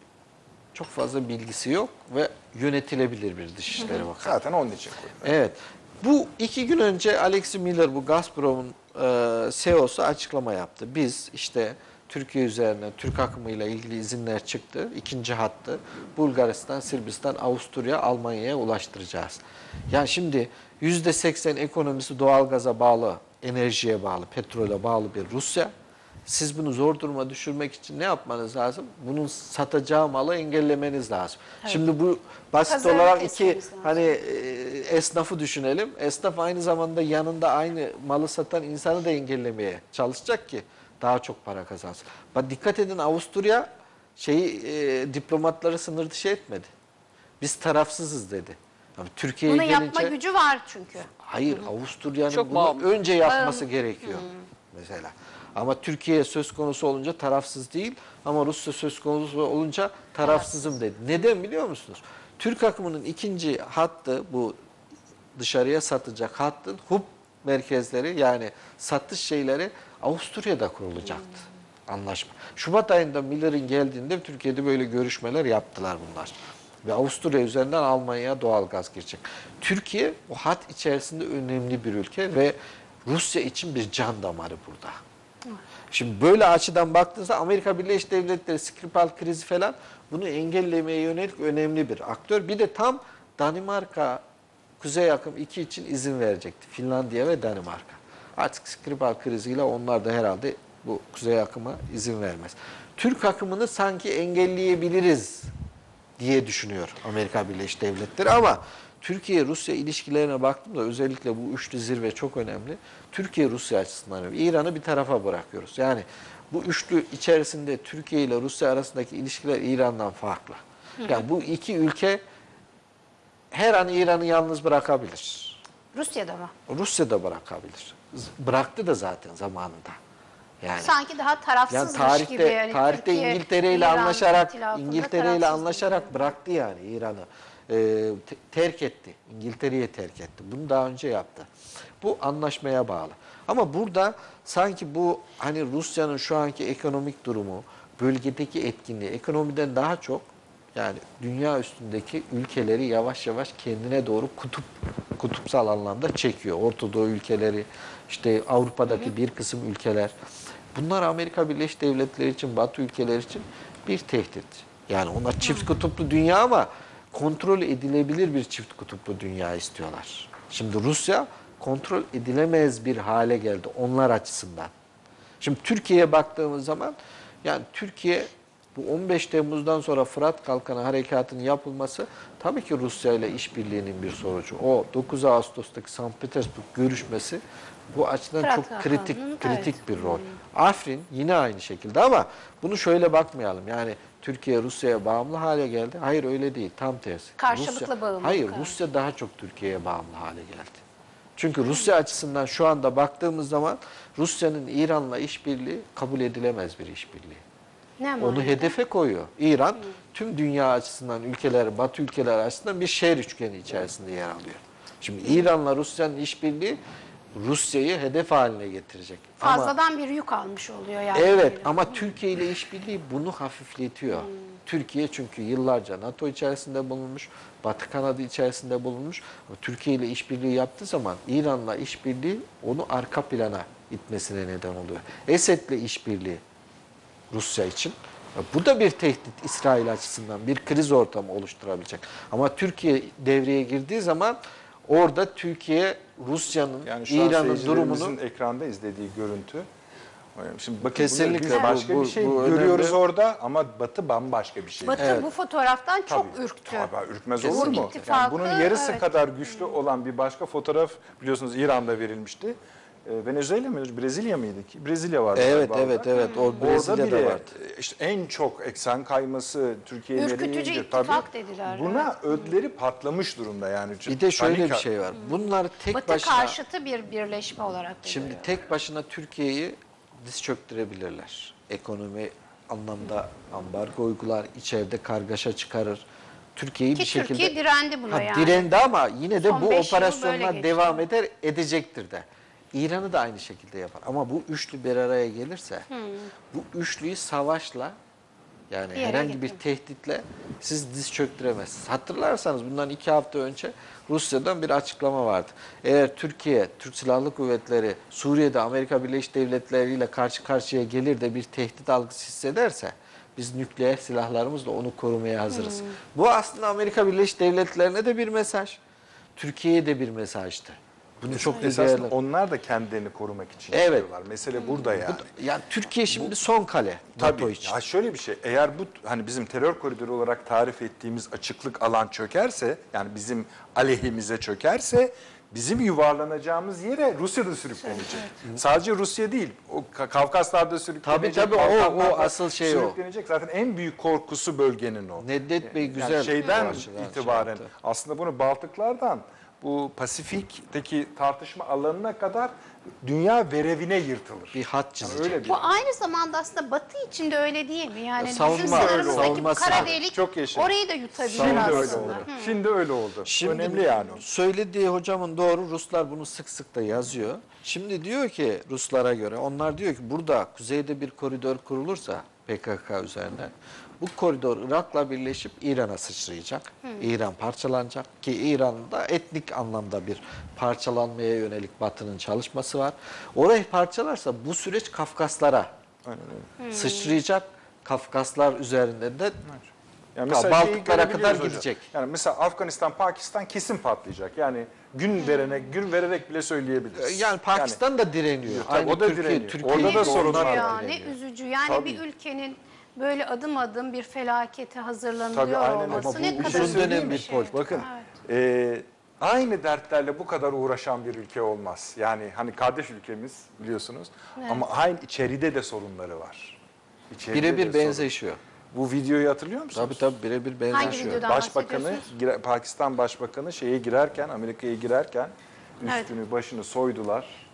çok fazla bilgisi yok ve yönetilebilir bir Dışişleri Bakanı. Zaten onun için koyuyor. Evet. Bu iki gün önce Alexi Miller, bu Gazprom'un e, C E O'su açıklama yaptı. Biz işte Türkiye üzerinden Türk akımıyla ilgili izinler çıktı. İkinci hattı Bulgaristan, Sırbistan, Avusturya, Almanya'ya ulaştıracağız. Yani şimdi yüzde seksen ekonomisi doğalgaza bağlı, enerjiye bağlı, petrole bağlı bir Rusya. Siz bunu zor duruma düşürmek için ne yapmanız lazım? Bunun satacağı malı engellemeniz lazım. Şimdi bu basit Pazarını olarak iki kesmeniz lazım. hani e, esnafı düşünelim. Esnaf aynı zamanda yanında aynı malı satan insanı da engellemeye çalışacak ki daha çok para kazansın. Bak dikkat edin, Avusturya şeyi e, diplomatları sınır dışı etmedi. Biz tarafsızız dedi. Ama Türkiye'ye Bunu gelince yapma gücü var çünkü. hayır, Avusturya'nın Çok bunu bağımlı. önce yapması gerekiyor mesela. Ama Türkiye söz konusu olunca tarafsız değil, ama Rusya söz konusu olunca tarafsızım dedi. Neden biliyor musunuz? Türk akımının ikinci hattı, bu dışarıya satacak hattın hub merkezleri, yani satış şeyleri Avusturya'da kurulacaktı. Anlaşma. Şubat ayında Miller'in geldiğinde Türkiye'de böyle görüşmeler yaptılar bunlar. Ve Avusturya üzerinden Almanya'ya doğal gaz girecek. Türkiye o hat içerisinde önemli bir ülke ve Rusya için bir can damarı burada. Şimdi böyle açıdan baktığınızda Amerika Birleşik Devletleri, Skripal krizi falan bunu engellemeye yönelik önemli bir aktör. Bir de tam Danimarka, Kuzey Akım iki için izin verecekti. Finlandiya ve Danimarka. Artık Skripal kriziyle onlar da herhalde bu Kuzey Akım'a izin vermez. Türk akımını sanki engelleyebiliriz diye düşünüyor Amerika Birleşik Devletleri, ama Türkiye-Rusya ilişkilerine baktığımda özellikle bu üçlü zirve çok önemli. Türkiye-Rusya açısından önemli. İran'ı bir tarafa bırakıyoruz. Yani bu üçlü içerisinde Türkiye ile Rusya arasındaki ilişkiler İran'dan farklı. Yani bu iki ülke her an İran'ı yalnız bırakabilir. Rusya'da mı? Rusya da bırakabilir. Z- Bıraktı da zaten zamanında. Yani Sanki daha yani tarafsızmış tarihte gibi. Yani tarihte Türkiye, İngiltere ile İran anlaşarak ihtilafında İngiltere ile tarafsızmış anlaşarak gibi. bıraktı yani İran'ı. Ee, te- terk etti. İngiltere'ye terk etti. Bunu daha önce yaptı. Bu anlaşmaya bağlı. Ama burada sanki bu hani Rusya'nın şu anki ekonomik durumu, bölgedeki etkinliği ekonomiden daha çok yani dünya üstündeki ülkeleri yavaş yavaş kendine doğru kutup kutupsal anlamda çekiyor. Orta Doğu ülkeleri, işte Avrupa'daki bir kısım ülkeler. Bunlar Amerika Birleşik Devletleri için, Batı ülkeleri için bir tehdit. Yani onlar çift kutuplu dünya ama kontrol edilebilir bir çift kutuplu dünya istiyorlar. Şimdi Rusya kontrol edilemez bir hale geldi onlar açısından. Şimdi Türkiye'ye baktığımız zaman yani Türkiye bu on beş Temmuz'dan sonra Fırat Kalkanı Harekatı'nın yapılması tabii ki Rusya ile işbirliğinin bir sonucu. O dokuz Ağustos'taki Sankt Petersburg görüşmesi bu açıdan Fırat çok Kalkanı'nın, kritik kritik evet. bir rol. Afrin yine aynı şekilde ama bunu şöyle bakmayalım. Yani Türkiye Rusya'ya bağımlı hale geldi. Hayır öyle değil. Tam tersi. Karşılıklı Rusya, bağımlılık, Hayır evet. Rusya daha çok Türkiye'ye bağımlı hale geldi. Çünkü Rusya açısından şu anda baktığımız zaman Rusya'nın İran'la işbirliği kabul edilemez bir işbirliği. Ne Onu manada? hedefe koyuyor. İran tüm dünya açısından ülkeler, Batı ülkeler açısından bir şer üçgeni içerisinde yer alıyor. Şimdi İran'la Rusya'nın işbirliği Rusya'yı hedef haline getirecek. Ama Fazladan bir yük almış oluyor yani. evet İran. ama Türkiye ile işbirliği bunu hafifletiyor. Türkiye çünkü yıllarca NATO içerisinde bulunmuş, Batı kanadı içerisinde bulunmuş. Ama Türkiye ile işbirliği yaptığı zaman İran'la işbirliği onu arka plana itmesine neden oluyor. Esed'le işbirliği Rusya için. Bu da bir tehdit İsrail açısından, bir kriz ortamı oluşturabilecek. Ama Türkiye devreye girdiği zaman orada Türkiye Rusya'nın, Yani şu an İran'ın durumunu seyircilerimizin ekranda izlediği görüntü. Şimdi bakın Kesinlikle bunları biz bu- başka bu- bir şey bu görüyoruz önemli. orada ama Batı bambaşka bir şey. Batı Evet. bu fotoğraftan çok Tabii, ürktü. Tabii, ürkmez Kesinlikle. olur mu? İttifakı, Yani bunun yarısı evet. kadar güçlü olan bir başka fotoğraf biliyorsunuz İran'da verilmişti. Ee, Venezuela mıydı? Brezilya mıydı ki? Brezilya vardı Evet galiba evet orada. evet o Orada Brezilya'da bile vardı. e, işte en çok eksen kayması Türkiye'ye nereye Ürkütücü gidiyor? ittifak dediler, Buna ödleri patlamış durumda yani. Bir de şöyle Panik- bir şey var. Bunlar tek Batı başına karşıtı bir birleşme olarak şimdi görüyor. tek başına Türkiye'yi diz çöktürebilirler. Ekonomi anlamda ambargo uygular, içeride kargaşa çıkarır. Türkiye'yi Ki bir şekilde Türkiye direndi buna Ha, yani. direndi ama yine de Son bu beş yıl böyle operasyonlar geçti. devam eder, edecektir de. İran'ı da aynı şekilde yapar. Ama bu üçlü bir araya gelirse, bu üçlüyü savaşla, yani Bir yere herhangi bir getirin. tehditle siz diz çöktüremezsiniz. Hatırlarsanız bundan iki hafta önce Rusya'dan bir açıklama vardı. Eğer Türkiye, Türk Silahlı Kuvvetleri Suriye'de Amerika Birleşik Devletleri ile karşı karşıya gelir de bir tehdit algısı hissederse biz nükleer silahlarımızla onu korumaya hazırız. Bu aslında Amerika Birleşik Devletleri'ne de bir mesaj. Türkiye'ye de bir mesajdı. Bunu çok iyi Esasında değerlendirin. onlar da kendilerini korumak için Evet. yapıyorlar. Mesele burada yani. Yani Türkiye şimdi son kale NATO Tabii. için. Ya şöyle bir şey. Eğer bu hani bizim terör koridoru olarak tarif ettiğimiz açıklık alan çökerse, yani bizim aleyhimize çökerse bizim yuvarlanacağımız yere Rusya da sürüklenecek. Sadece Rusya değil. O Ka- Kafkaslar'da sürüklenecek. Tabii, tabii, o- Balkanlar'da o asıl şey o. sürüklenecek. Zaten en büyük korkusu bölgenin o. Nedret Bey güzel. Yani şeyden bu açıdan şey itibaren yaptı. aslında bunu Baltıklardan bu Pasifik'teki tartışma alanına kadar dünya verevine yırtılır. Bir hat Yani çizecek. öyle bir Bu aynı zamanda aslında Batı için de öyle değil mi? Yani Ya savunma, bizim öyle sınırımızdaki bu savunması. kara delik Çok yaşa. orayı da yutabilir Şimdi aslında. öyle oldu. Şimdi öyle oldu. Şimdi Önemli yani. söylediği hocamın doğru. Ruslar bunu sık sık da yazıyor. Şimdi diyor ki Ruslara göre, onlar diyor ki burada kuzeyde bir koridor kurulursa P K K üzerinden bu koridor Irak'la birleşip İran'a sıçrayacak. İran parçalanacak ki İran'da etnik anlamda bir parçalanmaya yönelik Batı'nın çalışması var. Orayı parçalarsa bu süreç Kafkaslara Aynen öyle. sıçrayacak. Kafkaslar üzerinden de Yani Ta şeyi Baltıklara görebiliyoruz kadar hocam. gidecek. Yani mesela Afganistan, Pakistan kesin patlayacak. Yani gün verene, gün vererek bile söyleyebiliriz. yani Pakistan da direniyor. Tabii, Aynı o da Türkiye, direniyor. Türkiye Orada gibi da Ne sorunlar üzücü var. ya, ne üzücü. Yani Tabii. bir ülkenin böyle adım adım bir felakete hazırlanıyor Tabii, aynen öyle. olması Ama bu ne uzun kadar dönem üzücü bir bir şey. politika. Bakın Evet. e, aynı dertlerle bu kadar uğraşan bir ülke olmaz. Yani hani kardeş ülkemiz biliyorsunuz ama aynı içeride de sorunları var. İçeride de birebir sorun- benzeşiyor. Bu videoyu hatırlıyor musunuz? Tabii tabii birebir benzeşiyor. videodan? Başbakanı, bahsediyorsunuz? gire- Pakistan Başbakanı şeye girerken, Amerika'ya girerken Evet. üstünü başını soydular.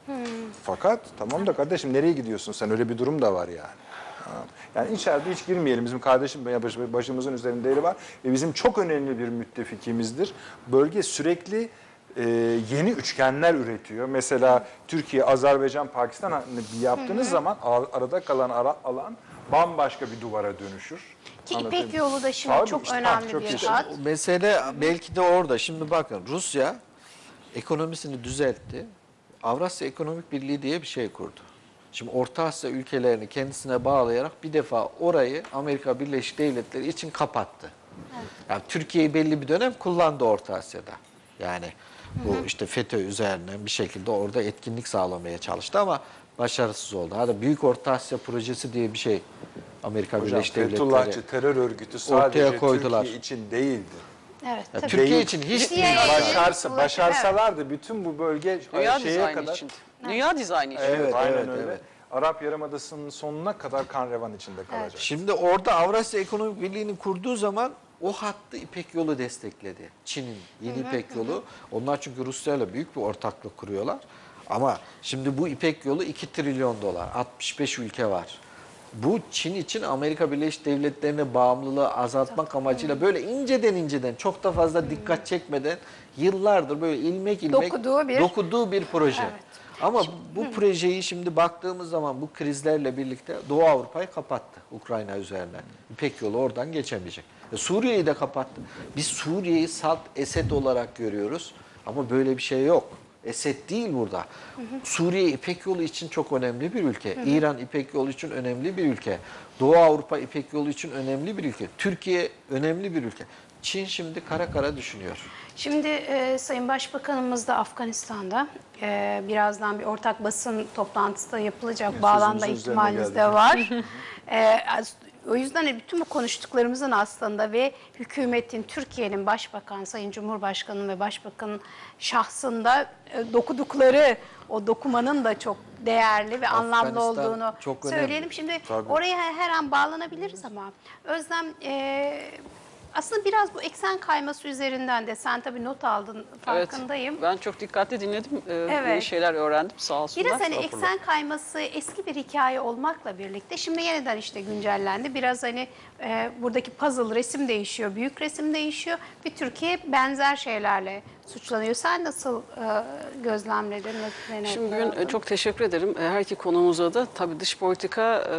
Fakat tamam da kardeşim nereye gidiyorsun sen? Öyle bir durum da var yani. Ha. Yani içeride hiç girmeyelim. Bizim kardeşim başımızın üzerinde yeri var ve bizim çok önemli bir müttefikimizdir. Bölge sürekli e, yeni üçgenler üretiyor. Mesela Türkiye, Azerbaycan, Pakistan yaptığınız zaman arada kalan ara, alan bambaşka bir duvara dönüşür. Ki Anlatayım. İpek Yolu da şimdi Tabii, çok işte, önemli çok bir işte. hat. Mesele belki de orada. Şimdi bakın Rusya ekonomisini düzeltti. Avrasya Ekonomik Birliği diye bir şey kurdu. Şimdi Orta Asya ülkelerini kendisine bağlayarak bir defa orayı Amerika Birleşik Devletleri için kapattı. Evet. Yani Türkiye'yi belli bir dönem kullandı Orta Asya'da. Yani bu hı hı. işte FETÖ üzerinden bir şekilde orada etkinlik sağlamaya çalıştı ama başarısız oldu. Hatta Büyük Orta Asya Projesi diye bir şey Amerika Hocam, Birleşik Devletleri Fethullahçı terör örgütü sadece ortaya koydular. Türkiye için değildi. Evet, Ya tabii. Türkiye Değil. için hiç C I A değil. Başarsa, başarsalardı bütün bu bölge Dünya şeye dizaynı kadar. için. Dünya dizaynı için. Evet, Evet, aynen evet, öyle. evet. Arap Yarımadası'nın sonuna kadar kan revan içinde kalacak. Şimdi orada Avrasya Ekonomik Birliği'ni kurduğu zaman o hattı İpek Yolu destekledi. Çin'in yeni İpek Yolu. Onlar çünkü Rusya'yla büyük bir ortaklık kuruyorlar. Ama şimdi bu İpek Yolu iki trilyon dolar. altmış beş ülke var. Bu Çin için Amerika Birleşik Devletleri'ne bağımlılığı azaltmak amacıyla böyle inceden inceden çok da fazla dikkat çekmeden yıllardır böyle ilmek ilmek Dokuduğu bir- dokuduğu bir proje. Evet. Ama bu projeyi şimdi baktığımız zaman bu krizlerle birlikte Doğu Avrupa'yı kapattı Ukrayna üzerinden. İpek Yolu oradan geçemeyecek. E, Suriye'yi de kapattı. Biz Suriye'yi salt Esed olarak görüyoruz ama böyle bir şey yok. Esed değil burada. Hı hı. Suriye İpek Yolu için çok önemli bir ülke. Hı hı. İran İpek Yolu için önemli bir ülke. Doğu Avrupa İpek Yolu için önemli bir ülke. Türkiye önemli bir ülke. Çin şimdi kara kara düşünüyor. Şimdi e, Sayın Başbakanımız da Afganistan'da. E, birazdan bir ortak basın toplantısı da yapılacak. Evet, Bağlanma sözümüzün ihtimaliniz üzerine de var. e, o yüzden de bütün bu konuştuklarımızın aslında ve hükümetin, Türkiye'nin Başbakan, Sayın Cumhurbaşkanı ve Başbakanın şahsında e, dokudukları, o dokumanın da çok değerli ve anlamlı Afganistan olduğunu çok önemli. söyleyelim. Şimdi Tabii. oraya her an bağlanabiliriz ama Özlem... E, aslında biraz bu eksen kayması üzerinden de sen tabii not aldın, farkındayım. Evet, ben çok dikkatli dinledim. Ee, Evet. Yeni şeyler öğrendim sağ olsunlar. Biraz hani Estağfurullah. eksen kayması eski bir hikaye olmakla birlikte şimdi yeniden işte güncellendi. Biraz hani e, buradaki puzzle resim değişiyor, büyük resim değişiyor ve Türkiye benzer şeylerle suçlanıyor. Sen nasıl e, gözlemledin? Ne, ne Şimdi notlar bugün aldın? çok teşekkür ederim. E, Her iki konuğumuza da tabii dış politika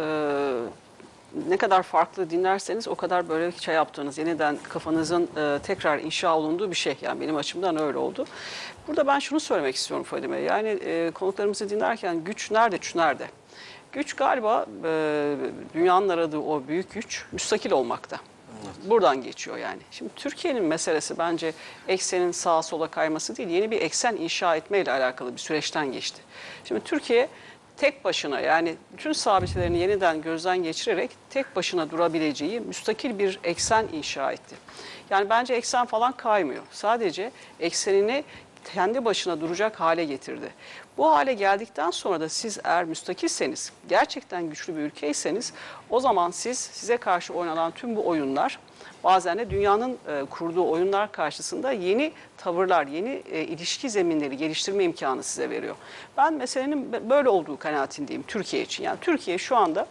e, ne kadar farklı dinlerseniz o kadar böyle şey yaptığınız, yeniden kafanızın e, tekrar inşa olunduğu bir şey. Yani benim açımdan öyle oldu. Burada ben şunu söylemek istiyorum Fadime. Yani e, konuklarımızı dinlerken güç nerede, güç nerede? Güç galiba e, dünyanın aradığı o büyük güç müstakil olmakta. Buradan geçiyor yani. Şimdi Türkiye'nin meselesi bence eksenin sağa sola kayması değil, yeni bir eksen inşa etmeyle alakalı bir süreçten geçti. Şimdi Türkiye tek başına yani bütün sabitlerini yeniden gözden geçirerek tek başına durabileceği müstakil bir eksen inşa etti. Yani bence eksen falan kaymıyor. Sadece eksenini kendi başına duracak hale getirdi. Bu hale geldikten sonra da siz eğer müstakilseniz, gerçekten güçlü bir ülkeyseniz o zaman siz size karşı oynanan tüm bu oyunlar bazen de dünyanın e, kurduğu oyunlar karşısında yeni tavırlar, yeni e, ilişki zeminleri geliştirme imkanı size veriyor. Ben meselenin böyle olduğu kanaatindeyim Türkiye için. Yani Türkiye şu anda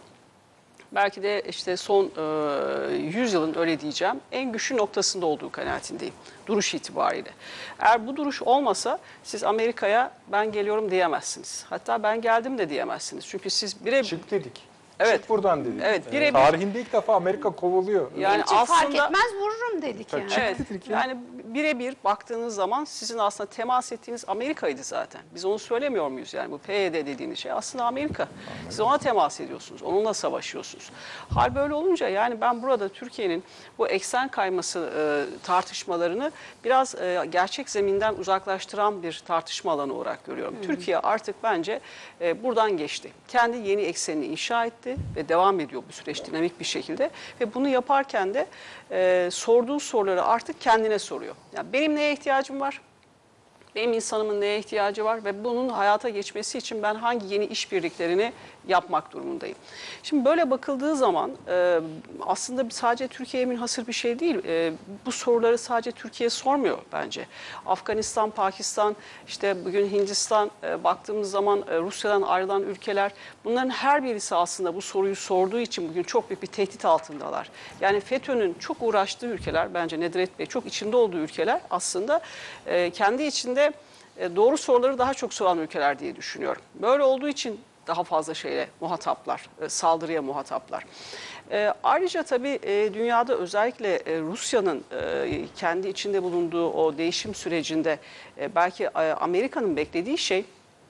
belki de işte son e, yüz yılın öyle diyeceğim en güçlü noktasında olduğu kanaatindeyim duruş itibariyle. Eğer bu duruş olmasa siz Amerika'ya ben geliyorum diyemezsiniz. Hatta ben geldim de diyemezsiniz. Çünkü siz bire Çık dedik. Evet. Çık buradan dedik. Evet, birebir- Tarihinde ilk defa Amerika kovuluyor. yani Hiç fark aslında etmez vururum dedik yani. Çıktı evet, Türkiye. yani birebir baktığınız zaman sizin aslında temas ettiğiniz Amerika'ydı zaten. Biz onu söylemiyor muyuz? Yani bu P Y D dediğiniz şey aslında Amerika. Siz ona temas ediyorsunuz, onunla savaşıyorsunuz. Hal böyle olunca yani ben burada Türkiye'nin bu eksen kayması e, tartışmalarını biraz e, gerçek zeminden uzaklaştıran bir tartışma alanı olarak görüyorum. Hı. Türkiye artık bence e, buradan geçti. Kendi yeni eksenini inşa etti ve devam ediyor bu süreç dinamik bir şekilde ve bunu yaparken de e, sorduğu soruları artık kendine soruyor. Yani benim neye ihtiyacım var? Benim insanımın neye ihtiyacı var ve bunun hayata geçmesi için ben hangi yeni işbirliklerini yapmak durumundayım. Şimdi böyle bakıldığı zaman e, aslında sadece Türkiye'ye münhasır bir şey değil. E, bu soruları sadece Türkiye sormuyor bence. Afganistan, Pakistan, işte bugün Hindistan, e, baktığımız zaman e, Rusya'dan ayrılan ülkeler, bunların her birisi aslında bu soruyu sorduğu için bugün çok büyük bir tehdit altındalar. Yani FETÖ'nün çok uğraştığı ülkeler, bence Nedret Bey çok içinde olduğu ülkeler aslında e, kendi içinde e, doğru soruları daha çok soran ülkeler diye düşünüyorum. Böyle olduğu için daha fazla şeyle muhataplar, e, saldırıya muhataplar. E, ayrıca tabii e, dünyada özellikle e, Rusya'nın e, kendi içinde bulunduğu o değişim sürecinde e, belki e, Amerika'nın beklediği şey,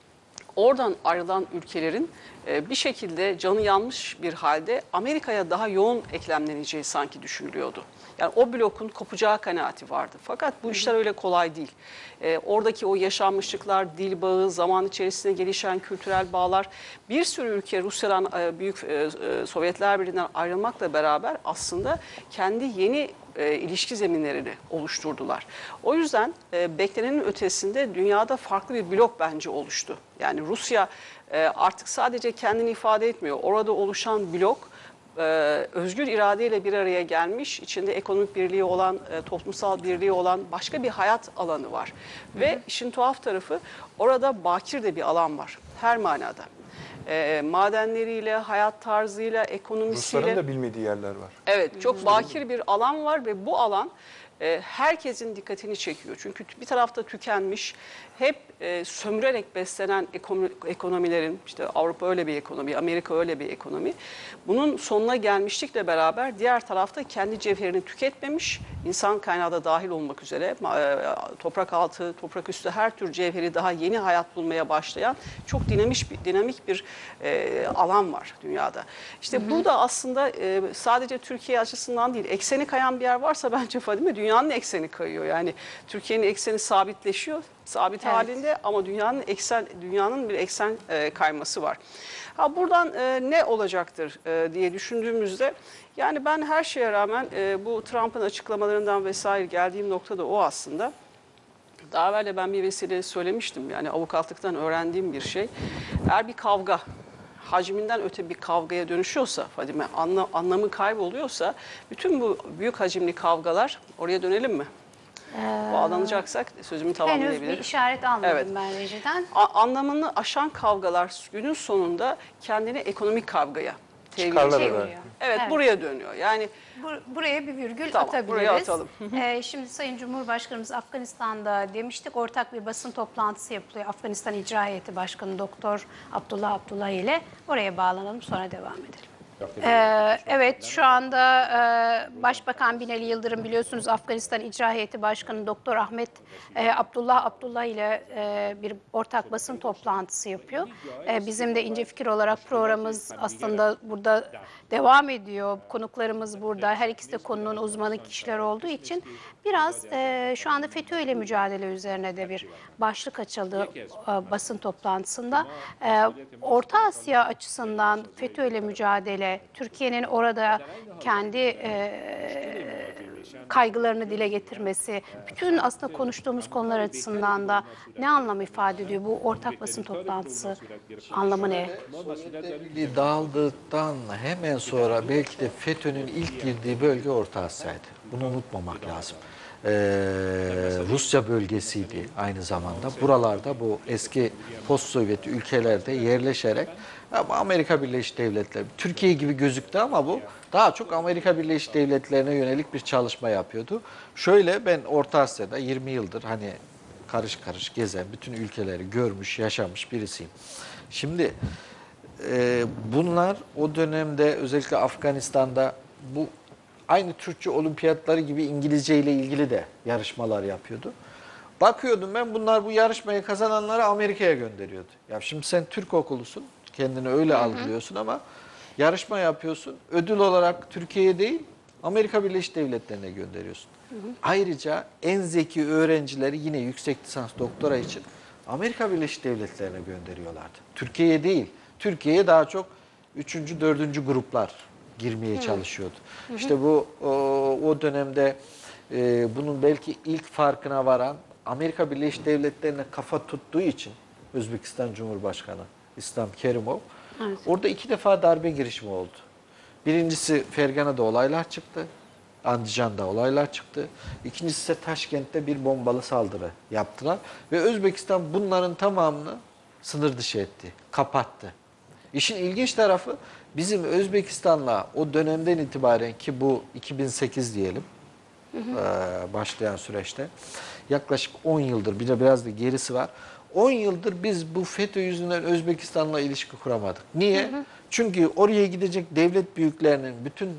oradan ayrılan ülkelerin e, bir şekilde canı yanmış bir halde Amerika'ya daha yoğun eklemleneceği sanki düşünülüyordu. Yani o blokun kopacağı kanaati vardı. Fakat bu işler öyle kolay değil. E, oradaki o yaşanmışlıklar, dil bağı, zaman içerisinde gelişen kültürel bağlar, bir sürü ülke Rusya'dan, e, büyük e, e, Sovyetler Birliği'nden ayrılmakla beraber aslında kendi yeni e, ilişki zeminlerini oluşturdular. O yüzden e, beklenenin ötesinde dünyada farklı bir blok bence oluştu. Yani Rusya e, artık sadece kendini ifade etmiyor. Orada oluşan blok, Ee, özgür iradeyle bir araya gelmiş, içinde ekonomik birliği olan, e, toplumsal birliği olan başka bir hayat alanı var. Hı hı. Ve işin tuhaf tarafı, orada bakir de bir alan var, her manada. E, madenleriyle, hayat tarzıyla, ekonomisiyle. Rusların da bilmediği yerler var. Evet, çok bakir bir alan var ve bu alan e, herkesin dikkatini çekiyor. Çünkü bir tarafta tükenmiş, hep e, sömürerek beslenen ekonomi, ekonomilerin, işte Avrupa öyle bir ekonomi, Amerika öyle bir ekonomi. Bunun sonuna gelmişlikle beraber diğer tarafta kendi cevherini tüketmemiş, insan kaynağı da dahil olmak üzere e, toprak altı, toprak üstü her tür cevheri daha yeni hayat bulmaya başlayan çok dinamik bir, dinamik bir e, alan var dünyada. İşte hı hı. burada aslında e, sadece Türkiye açısından değil, ekseni kayan bir yer varsa bence Fadime, dünyanın ekseni kayıyor. Yani Türkiye'nin ekseni sabitleşiyor, sabit evet. halinde, ama dünyanın eksen dünyanın bir eksen e, kayması var. Ha, buradan e, ne olacaktır e, diye düşündüğümüzde, yani ben her şeye rağmen e, bu Trump'ın açıklamalarından vesaire geldiğim nokta da o aslında. Daha evvel de ben bir vesile söylemiştim, yani avukatlıktan öğrendiğim bir şey. Eğer bir kavga hacminden öte bir kavgaya dönüşüyorsa Fadime, anla, anlamı kayboluyorsa, bütün bu büyük hacimli kavgalar, oraya dönelim mi? Ee, Bağlanacaksak sözümü tamamlayabilirim. Henüz bir işaret almadım evet. ben rejiden. A anlamını aşan kavgalar günün sonunda kendini ekonomik kavgaya çeviriyor. Evet, evet, buraya dönüyor. Yani Bur buraya bir virgül tamam, atabiliriz. Buraya atalım. ee, şimdi Sayın Cumhurbaşkanımız Afganistan'da demiştik, ortak bir basın toplantısı yapılıyor. Afganistan İcra Heyeti Başkanı Doktor Abdullah Abdullah ile. Oraya bağlanalım, sonra devam edelim. Ee, evet, şu anda e, Başbakan Binali Yıldırım, biliyorsunuz, Afganistan İcra Heyeti Başkanı Doktor Ahmet e, Abdullah Abdullah ile e, bir ortak basın toplantısı yapıyor. E, bizim de İnce Fikir olarak programımız aslında burada devam ediyor. Konuklarımız burada. Her ikisi de konunun uzmanı kişiler olduğu için biraz e, şu anda FETÖ ile mücadele üzerine de bir başlık açıldı e, basın toplantısında. E, Orta Asya açısından FETÖ ile mücadele, Türkiye'nin orada kendi e, kaygılarını dile getirmesi, bütün aslında konuştuğumuz konular açısından da ne anlam ifade ediyor? Bu ortak basın toplantısı anlamı ne? Sovyetler Birliği dağıldıktan hemen sonra belki de FETÖ'nün ilk girdiği bölge Orta Asya'ydı. Bunu unutmamak lazım. Ee, Rusya bölgesiydi aynı zamanda. Buralarda bu eski post-Sovyet ülkelerde yerleşerek, ama Amerika Birleşik Devletleri, Türkiye gibi gözüktü ama bu daha çok Amerika Birleşik Devletleri'ne yönelik bir çalışma yapıyordu. Şöyle, ben Orta Asya'da yirmi yıldır hani karış karış gezen, bütün ülkeleri görmüş, yaşamış birisiyim. Şimdi e, bunlar o dönemde özellikle Afganistan'da bu aynı Türkçe olimpiyatları gibi İngilizce ile ilgili de yarışmalar yapıyordu. Bakıyordum ben, bunlar bu yarışmayı kazananları Amerika'ya gönderiyordu. Ya şimdi sen Türk okulusun, kendini öyle hı hı. algılıyorsun ama yarışma yapıyorsun. Ödül olarak Türkiye'ye değil, Amerika Birleşik Devletleri'ne gönderiyorsun. Hı hı. Ayrıca en zeki öğrencileri yine yüksek lisans, doktora için Amerika Birleşik Devletleri'ne gönderiyorlardı. Türkiye'ye değil. Türkiye'ye daha çok üçüncü, dördüncü gruplar girmeye hı. çalışıyordu. Hı hı. İşte bu o, o dönemde e, bunun belki ilk farkına varan Amerika Birleşik Devletleri'ne kafa tuttuğu için Özbekistan Cumhurbaşkanı İslam Kerimov Evet. orada iki defa darbe girişimi oldu. Birincisi Fergana'da olaylar çıktı. Andijan'da olaylar çıktı. İkincisi ise Taşkent'te bir bombalı saldırı yaptılar. Ve Özbekistan bunların tamamını sınır dışı etti, kapattı. İşin ilginç tarafı bizim Özbekistan'la o dönemden itibaren ki bu iki bin sekiz diyelim hı hı. başlayan süreçte yaklaşık on yıldır bir de biraz da gerisi var. on yıldır biz bu FETÖ yüzünden Özbekistan'la ilişki kuramadık. Niye? Hı hı. Çünkü oraya gidecek devlet büyüklerinin bütün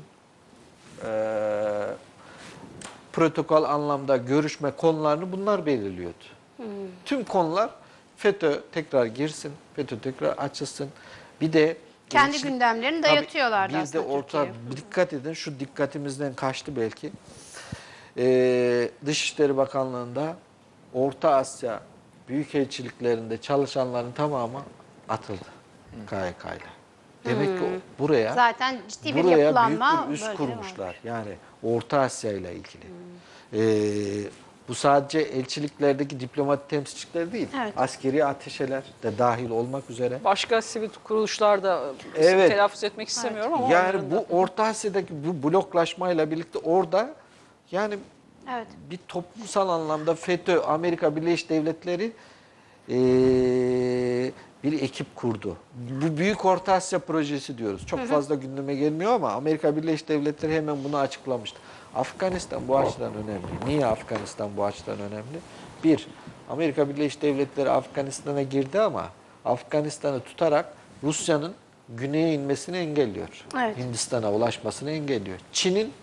e, protokol anlamda görüşme konularını bunlar belirliyordu. Hı. Tüm konular FETÖ tekrar girsin, FETÖ tekrar açılsın. Bir de kendi ilişki, gündemlerini dayatıyorlardı tabii, aslında bir de orta, Türkiye'ye. dikkat edin, şu dikkatimizden kaçtı belki. Ee, Dışişleri Bakanlığı'nda Orta Asya büyükelçiliklerinde çalışanların tamamı atıldı K Y K ile. Demek ki buraya zaten ciddi bir buraya yapılanma büyük bir üs bölgede kurmuşlar. var. Yani Orta Asya ile ilgili. Hmm. Ee, bu sadece elçiliklerdeki diplomat temsilcilikler değil. Evet. Askeri ateşeler de dahil olmak üzere. Başka sivil kuruluşlar da Evet. telaffuz etmek istemiyorum ama Yani onların bu da- Orta Asya'daki bu bloklaşmayla birlikte orada yani Evet. bir toplumsal anlamda FETÖ, Amerika Birleşik Devletleri eee, bir ekip kurdu. Bu Büyük Orta Asya projesi diyoruz. Çok fazla gündeme gelmiyor ama Amerika Birleşik Devletleri hemen bunu açıklamıştı. Afganistan bu açıdan önemli. Niye Afganistan bu açıdan önemli? Bir, Amerika Birleşik Devletleri Afganistan'a girdi ama Afganistan'ı tutarak Rusya'nın güneye inmesini engelliyor. Evet. Hindistan'a ulaşmasını engelliyor. Çin'in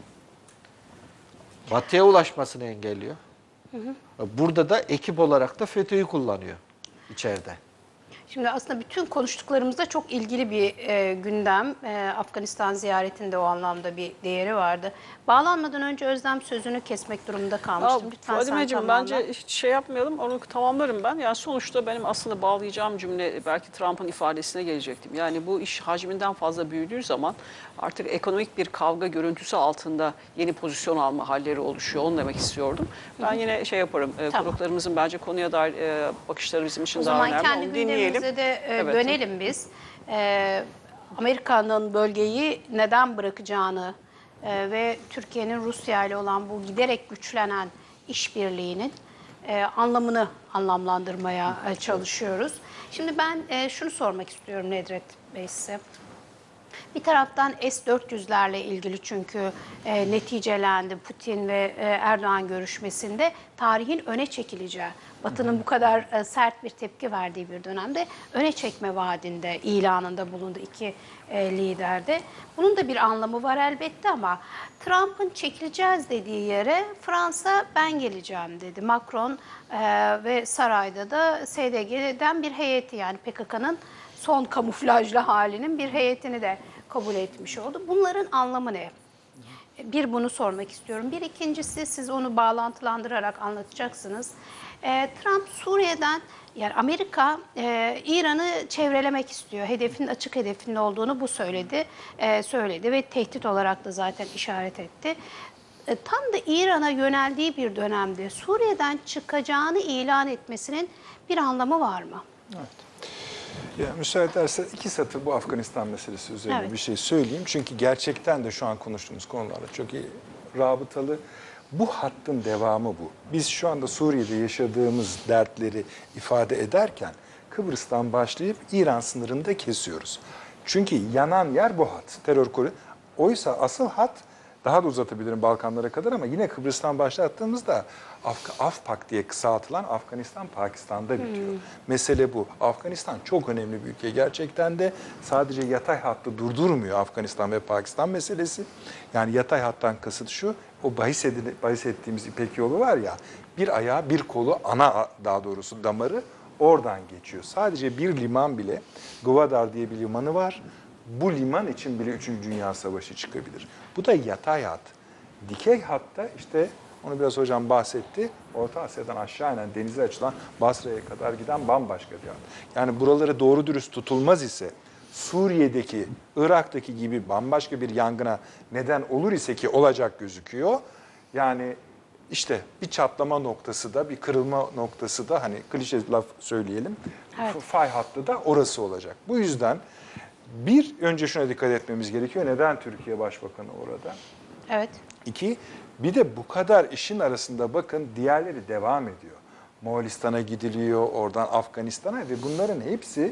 batıya ulaşmasını engelliyor. Hı hı. Burada da ekip olarak da FETÖ'yü kullanıyor içeride. Şimdi aslında bütün konuştuklarımızda çok ilgili bir e, gündem. E, Afganistan ziyaretinde o anlamda bir değeri vardı. Bağlanmadan önce Özlem sözünü kesmek durumunda kalmıştım. Ya, Lütfen sen Fadimeciğim, tamamla. bence hiç şey yapmayalım, onu tamamlarım ben. Yani sonuçta benim aslında bağlayacağım cümle belki Trump'ın ifadesine gelecektim. Yani bu iş hacminden fazla büyüdüğü zaman artık ekonomik bir kavga görüntüsü altında yeni pozisyon alma halleri oluşuyor. Onu demek istiyordum. Ben yine şey yaparım, e, Tamam. konuklarımızın bence konuya dair e, bakışları bizim için O daha zaman önemli. kendi Onu dinleyelim. gündemimize de e, Evet. dönelim biz. E, Amerika'nın bölgeyi neden bırakacağını e, ve Türkiye'nin Rusya ile olan bu giderek güçlenen işbirliğinin e, anlamını anlamlandırmaya e, çalışıyoruz. Şimdi ben e, şunu sormak istiyorum Nedret Bey size. Bir taraftan S dört yüzlerle ilgili çünkü e, neticelendi Putin ve e, Erdoğan görüşmesinde tarihin öne çekileceği, Batı'nın bu kadar e, sert bir tepki verdiği bir dönemde öne çekme vaadinde, ilanında bulundu iki e, lider de. Bunun da bir anlamı var elbette ama Trump'ın çekileceğiz dediği yere Fransa ben geleceğim dedi. Macron e, ve sarayda da S D G'den bir heyeti yani P K K'nın son kamuflajlı halinin bir heyetini de kabul etmiş oldu. Bunların anlamı ne? Bir bunu sormak istiyorum. Bir ikincisi siz onu bağlantılandırarak anlatacaksınız. E, Trump Suriye'den yani Amerika e, İran'ı çevrelemek istiyor. Hedefin açık hedefinin olduğunu bu söyledi. E, söyledi ve tehdit olarak da zaten işaret etti. E, tam da İran'a yöneldiği bir dönemde Suriye'den çıkacağını ilan etmesinin bir anlamı var mı? Evet. Ya, müsaade ederse iki satır bu Afganistan meselesi üzerine Evet. bir şey söyleyeyim. Çünkü gerçekten de şu an konuştuğumuz konularla çok iyi rabıtalı. Bu hattın devamı bu. Biz şu anda Suriye'de yaşadığımız dertleri ifade ederken Kıbrıs'tan başlayıp İran sınırında kesiyoruz. Çünkü yanan yer bu hat. Terör koridoru. Oysa asıl hat daha da uzatabilirim Balkanlara kadar ama yine Kıbrıs'tan başlattığımızda Af AFPAK diye kısaltılan Afganistan Pakistan'da bitiyor. Hmm. Mesele bu. Afganistan çok önemli bir ülke. Gerçekten de sadece yatay hattı durdurmuyor Afganistan ve Pakistan meselesi. Yani yatay hattan kasıt şu, o bahis, edin, bahis ettiğimiz İpek yolu var ya, bir ayağı bir kolu ana daha doğrusu damarı oradan geçiyor. Sadece bir liman bile, Gwadar diye bir limanı var. Bu liman için bile üçüncü Dünya Savaşı çıkabilir. Bu da yatay hat. Dikey hatta işte onu biraz hocam bahsetti. Orta Asya'dan aşağı inen denize açılan Basra'ya kadar giden bambaşka bir hat. Yani buraları doğru dürüst tutulmaz ise Suriye'deki, Irak'taki gibi bambaşka bir yangına neden olur ise ki olacak gözüküyor. Yani işte bir çatlama noktası da, bir kırılma noktası da, hani klişe laf söyleyelim, Evet. fay hattı da orası olacak. Bu yüzden bir, önce şuna dikkat etmemiz gerekiyor. Neden Türkiye Başbakanı orada? Evet. İki, bir de bu kadar işin arasında bakın diğerleri devam ediyor. Moğolistan'a gidiliyor, oradan Afganistan'a ve bunların hepsi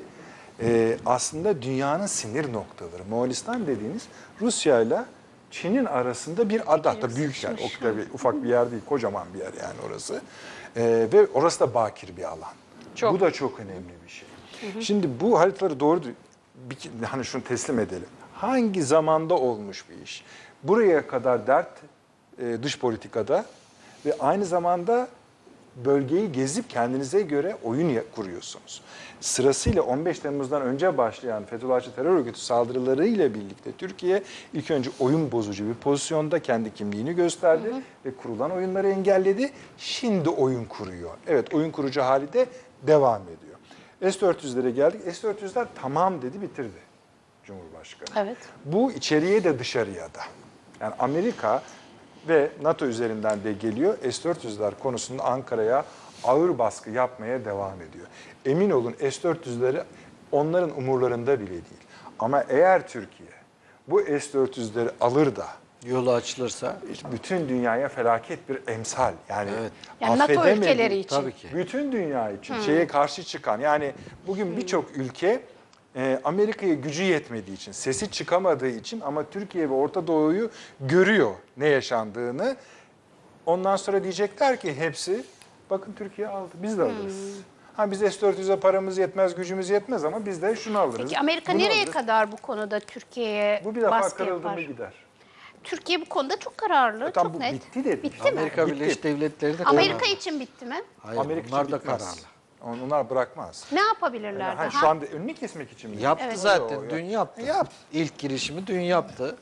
e, aslında dünyanın sinir noktaları. Moğolistan dediğiniz Rusya ile Çin'in arasında bir ada, hatta büyük yer, o kadar bir, ufak bir yer değil, kocaman bir yer yani orası. E, ve orası da bakir bir alan. Çok. Bu da çok önemli bir şey. Şimdi bu haritaları doğru, bir, hani şunu teslim edelim. Hangi zamanda olmuş bir iş? Buraya kadar dert e, dış politikada ve aynı zamanda bölgeyi gezip kendinize göre oyun ya- kuruyorsunuz. Sırasıyla on beş Temmuz'dan önce başlayan Fethullahçı terör örgütü saldırılarıyla birlikte Türkiye ilk önce oyun bozucu bir pozisyonda kendi kimliğini gösterdi ve kurulan oyunları engelledi. Şimdi oyun kuruyor. Evet, oyun kurucu hali de devam ediyor. S dört yüzlere geldik. S dört yüzler tamam dedi, bitirdi Cumhurbaşkanı. Evet. Bu içeriye de dışarıya da. Yani Amerika ve NATO üzerinden de geliyor. S dört yüzler konusunda Ankara'ya ağır baskı yapmaya devam ediyor. Emin olun S dört yüzleri onların umurlarında bile değil. Ama eğer Türkiye bu S dört yüzleri alır da Yolu açılırsa bütün dünyaya felaket bir emsal. Yani, Evet. Yani NATO affedemedi- ülkeleri için. tabii ki. bütün dünya için şeye karşı çıkan, yani bugün birçok ülke e, Amerika'ya gücü yetmediği için, sesi çıkamadığı için ama Türkiye ve Orta Doğu'yu görüyor ne yaşandığını. Ondan sonra diyecekler ki hepsi, bakın Türkiye aldı, biz de alırız. Ha biz S dört yüze paramız yetmez, gücümüz yetmez ama biz de şunu alırız. Peki Amerika bunu nereye alırız. kadar bu konuda Türkiye'ye Bu bir defa baskı kırıldı yapar? mı gider. Türkiye bu konuda çok kararlı, E tamam, çok bu net. bitti dedi. Bitti mi? Amerika Bitti. Birleşik Devletleri de Amerika kararlı. için bitti mi? Hayır, Amerika onlar için da bitmez. kararlı. Onlar bırakmaz. Ne yapabilirlerdi? Yani ha? şu anda önünü kesmek için mi? Yaptı Evet. zaten, Yo, yo. dün yaptı. Yaptı. İlk girişimi dün yaptı.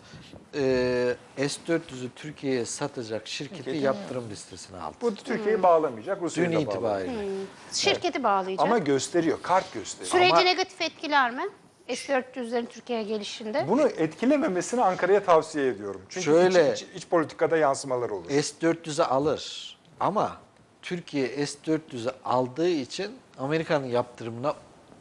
Ee, S dört yüzü Türkiye'ye satacak şirketi Şirketi yaptırım listesine aldı. Bu Türkiye'yi bağlamayacak, Rusya'yı Dün da bağlamayacak. itibariyle. Şirketi bağlayacak. Ama gösteriyor, kart gösteriyor. Süreci Ama- negatif etkiler mi? S dört yüzlerin Türkiye'ye gelişinde. Bunu etkilememesini Ankara'ya tavsiye ediyorum. Çünkü Şöyle- iç, iç, iç politikada yansımalar olur. S dört yüzü alır ama Türkiye S dört yüzü aldığı için Amerika'nın yaptırımına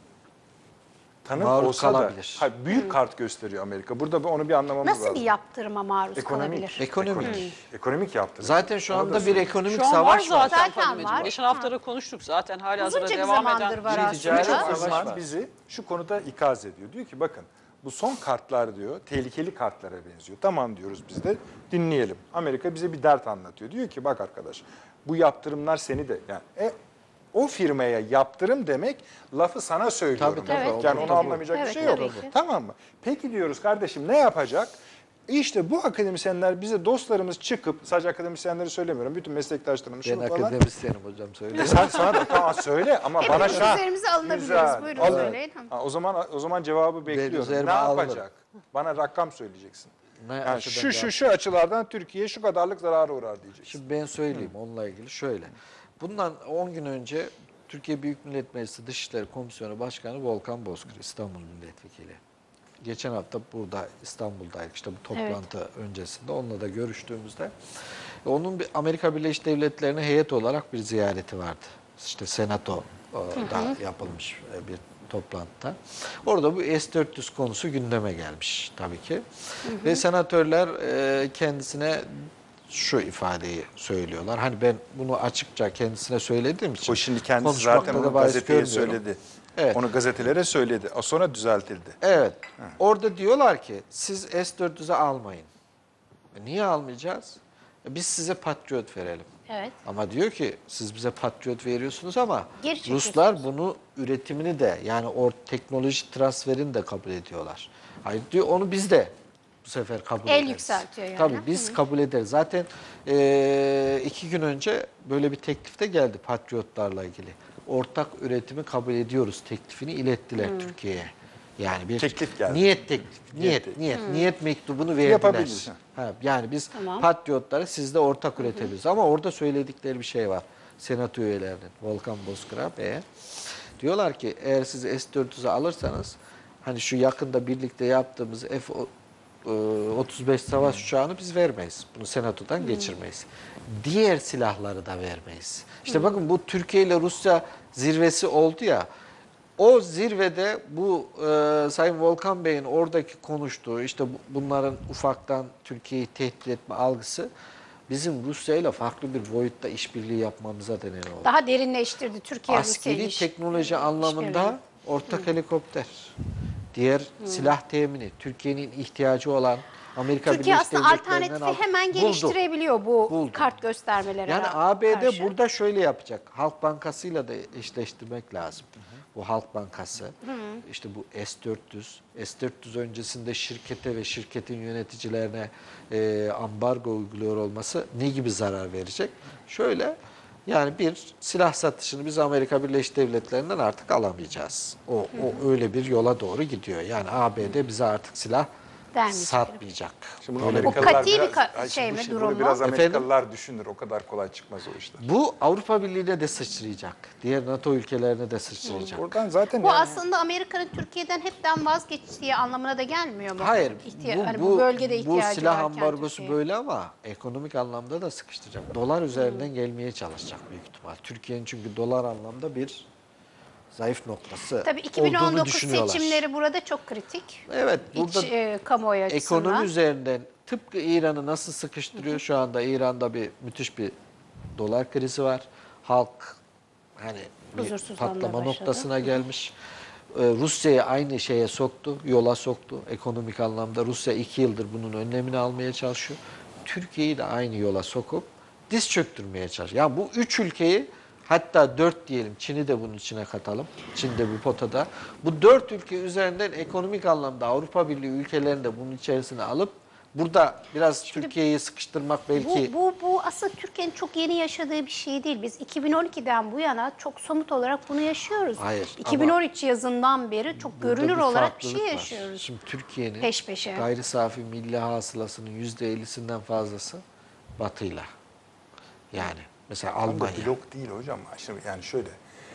Tanık maruz olsa kalabilir. da, hayır, büyük kart gösteriyor Amerika. Burada onu bir anlamamız Nasıl lazım. bir yaptırıma maruz Ekonomik. kalabilir? ekonomik. Ekonomik, ekonomik yaptırım. Zaten şu Onu da anda bir söyleyeyim. ekonomik Şu an var savaş var. zaten, Zaten Fadimeciğim. var. Geçen hafta da konuştuk zaten hala hazırda Uzunca bir devam zamandır eden var bir aslında. ticaret Birçok savaş uzman var. bizi şu konuda ikaz ediyor. Diyor ki bakın bu son kartlar diyor tehlikeli kartlara benziyor. Tamam diyoruz biz de dinleyelim. Amerika bize bir dert anlatıyor. Diyor ki bak arkadaş bu yaptırımlar seni de yani e, o firmaya yaptırım demek lafı sana söylüyorum. Tabii, tabii. Evet, Yani tabii. onu anlamayacak Evet, bir şey yok. tabii ki. Tamam mı? Peki diyoruz kardeşim ne yapacak? İşte bu akademisyenler bize dostlarımız çıkıp sadece akademisyenleri söylemiyorum. Bütün meslektaşlarım Ben şunu falan. akademisyenim hocam söyle. Sen sana da tamam söyle ama bana şu an Üzerimize alınabiliriz. Güzel. Buyurun Alın. söyleyin. Ha, o zaman o zaman cevabı bekliyorum. üzerime Ne alınırım. yapacak? Bana rakam söyleyeceksin. Ne Yani açıdan şu şu yap- şu açılardan Türkiye şu kadarlık zarara uğrar diyeceksin. Şimdi ben söyleyeyim onunla ilgili şöyle. Bundan on gün önce Türkiye Büyük Millet Meclisi Dışişleri Komisyonu Başkanı Volkan Bozkır, İstanbul Milletvekili. Geçen hafta burada İstanbul'daydık işte bu toplantı öncesinde onunla da görüştüğümüzde. Onun bir Amerika Birleşik Devletleri'ne heyet olarak bir ziyareti vardı. İşte Senato'da yapılmış bir toplantıda. Orada bu S dört yüz konusu gündeme gelmiş tabii ki. Ve senatörler e, kendisine şu ifadeyi söylüyorlar. Hani ben bunu açıkça kendisine söylediğim için O şimdi kendisi konuşmakta zaten da onu bahis gazeteye görmüyorum. söyledi. Evet. Onu gazetelere söyledi. O sonra düzeltildi. Evet. Orada diyorlar ki siz S dört yüzü almayın. E niye almayacağız? E biz size Patriot verelim. Evet. Ama diyor ki siz bize Patriot veriyorsunuz ama Geri çekiyorsunuz. Ruslar bunu üretimini de yani o teknoloji transferini de kabul ediyorlar. Hayır diyor onu biz de bu sefer kabul El ederiz. yükseltiyor yani. Tabii biz kabul ederiz. Zaten e, iki gün önce böyle bir teklif de geldi Patriotlarla ilgili. Ortak üretimi kabul ediyoruz teklifini ilettiler Türkiye'ye. Yani bir Teklif geldi. niyet teklif, niyet, Niyet niyet, niyet mektubunu verdiler. Yapabiliriz, Ha, yani biz Tamam. Patriotları sizde ortak üretebiliriz. Ama orada söyledikleri bir şey var. Senato üyelerinin, Volkan Bozkır'a Bey'e. Diyorlar ki eğer siz S dört yüzü alırsanız hani şu yakında birlikte yaptığımız F otuz beş savaş uçağını biz vermeyiz. Bunu senatodan geçirmeyiz. Diğer silahları da vermeyiz. İşte bakın bu Türkiye ile Rusya zirvesi oldu ya. O zirvede bu e, Sayın Volkan Bey'in oradaki konuştuğu işte bu, bunların ufaktan Türkiye'yi tehdit etme algısı bizim Rusya ile farklı bir boyutta işbirliği yapmamıza neden oldu. Daha derinleştirdi Türkiye-Rusya Askeri ilişki- teknoloji anlamında işbirliği. ortak helikopter, diğer silah temini, Türkiye'nin ihtiyacı olan Amerika Türkiye Birleşik aslında Devletleri'nden alternatifi aldı. hemen Buldu. geliştirebiliyor bu Buldu. kart göstermelere Yani ra- A B D karşı. burada şöyle yapacak. Halk Bankası'yla da eşleştirmek lazım. Bu Halk Bankası, işte bu S dört yüz, S dört yüz öncesinde şirkete ve şirketin yöneticilerine e, ambargo uyguluyor olması ne gibi zarar verecek? Şöyle, yani bir silah satışını biz Amerika Birleşik Devletleri'nden artık alamayacağız. O, o öyle bir yola doğru gidiyor. Yani A B D bize artık silah Vermeyecek. satmayacak. Şimdi bunu Böyle bir- Amerikalılar katı bir biraz- ka- Ay, şey şimdi mi, bunu durum mu? biraz Efendim? Amerikalılar düşünür. O kadar kolay çıkmaz o işler. Bu Avrupa Birliği'ne de sıçrayacak. Diğer NATO ülkelerine de sıçrayacak. Oradan zaten Bu yani- aslında Amerika'nın Türkiye'den hepten vazgeçtiği anlamına da gelmiyor mu? Hayır, İhtiya- bu, hani bu, bölgede bu ihtiyacı silah varken ambargosu Türkiye. böyle ama ekonomik anlamda da sıkıştıracak. Dolar üzerinden gelmeye çalışacak büyük ihtimal. Türkiye'nin çünkü dolar anlamda bir zayıf noktası Tabii iki bin on olduğunu dokuz düşünüyorlar. seçimleri burada çok kritik. Evet, burada İç e, kamuoyu açısından. ekonomi üzerinden tıpkı İran'ı nasıl sıkıştırıyor? Şu anda İran'da bir müthiş bir dolar krizi var. Halk hani bir Huzursuzlanmaya patlama başladı. noktasına gelmiş. Ee, Rusya'yı aynı şeye soktu, yola soktu ekonomik anlamda. Rusya iki yıldır bunun önlemini almaya çalışıyor. Türkiye'yi de aynı yola sokup diz çöktürmeye çalışıyor. Yani bu üç ülkeyi, hatta dört diyelim, Çin'i de bunun içine katalım. Çin de bu potada. Bu dört ülke üzerinden ekonomik anlamda Avrupa Birliği ülkelerini de bunun içerisine alıp burada biraz Türkiye'yi sıkıştırmak belki... Bu, bu, bu aslında Türkiye'nin çok yeni yaşadığı bir şey değil. Biz iki bin on ikiden bu yana çok somut olarak bunu yaşıyoruz. Hayır, iki bin on üç yazından beri çok Burada görünür bir olarak bir şey farklılık var. yaşıyoruz. Şimdi Türkiye'nin Peş peşe. gayri safi milli hasılasının yüzde ellisinden fazlası Batı'yla. Yani mesela Tam da Almanya. blok değil hocam. Şimdi yani şöyle,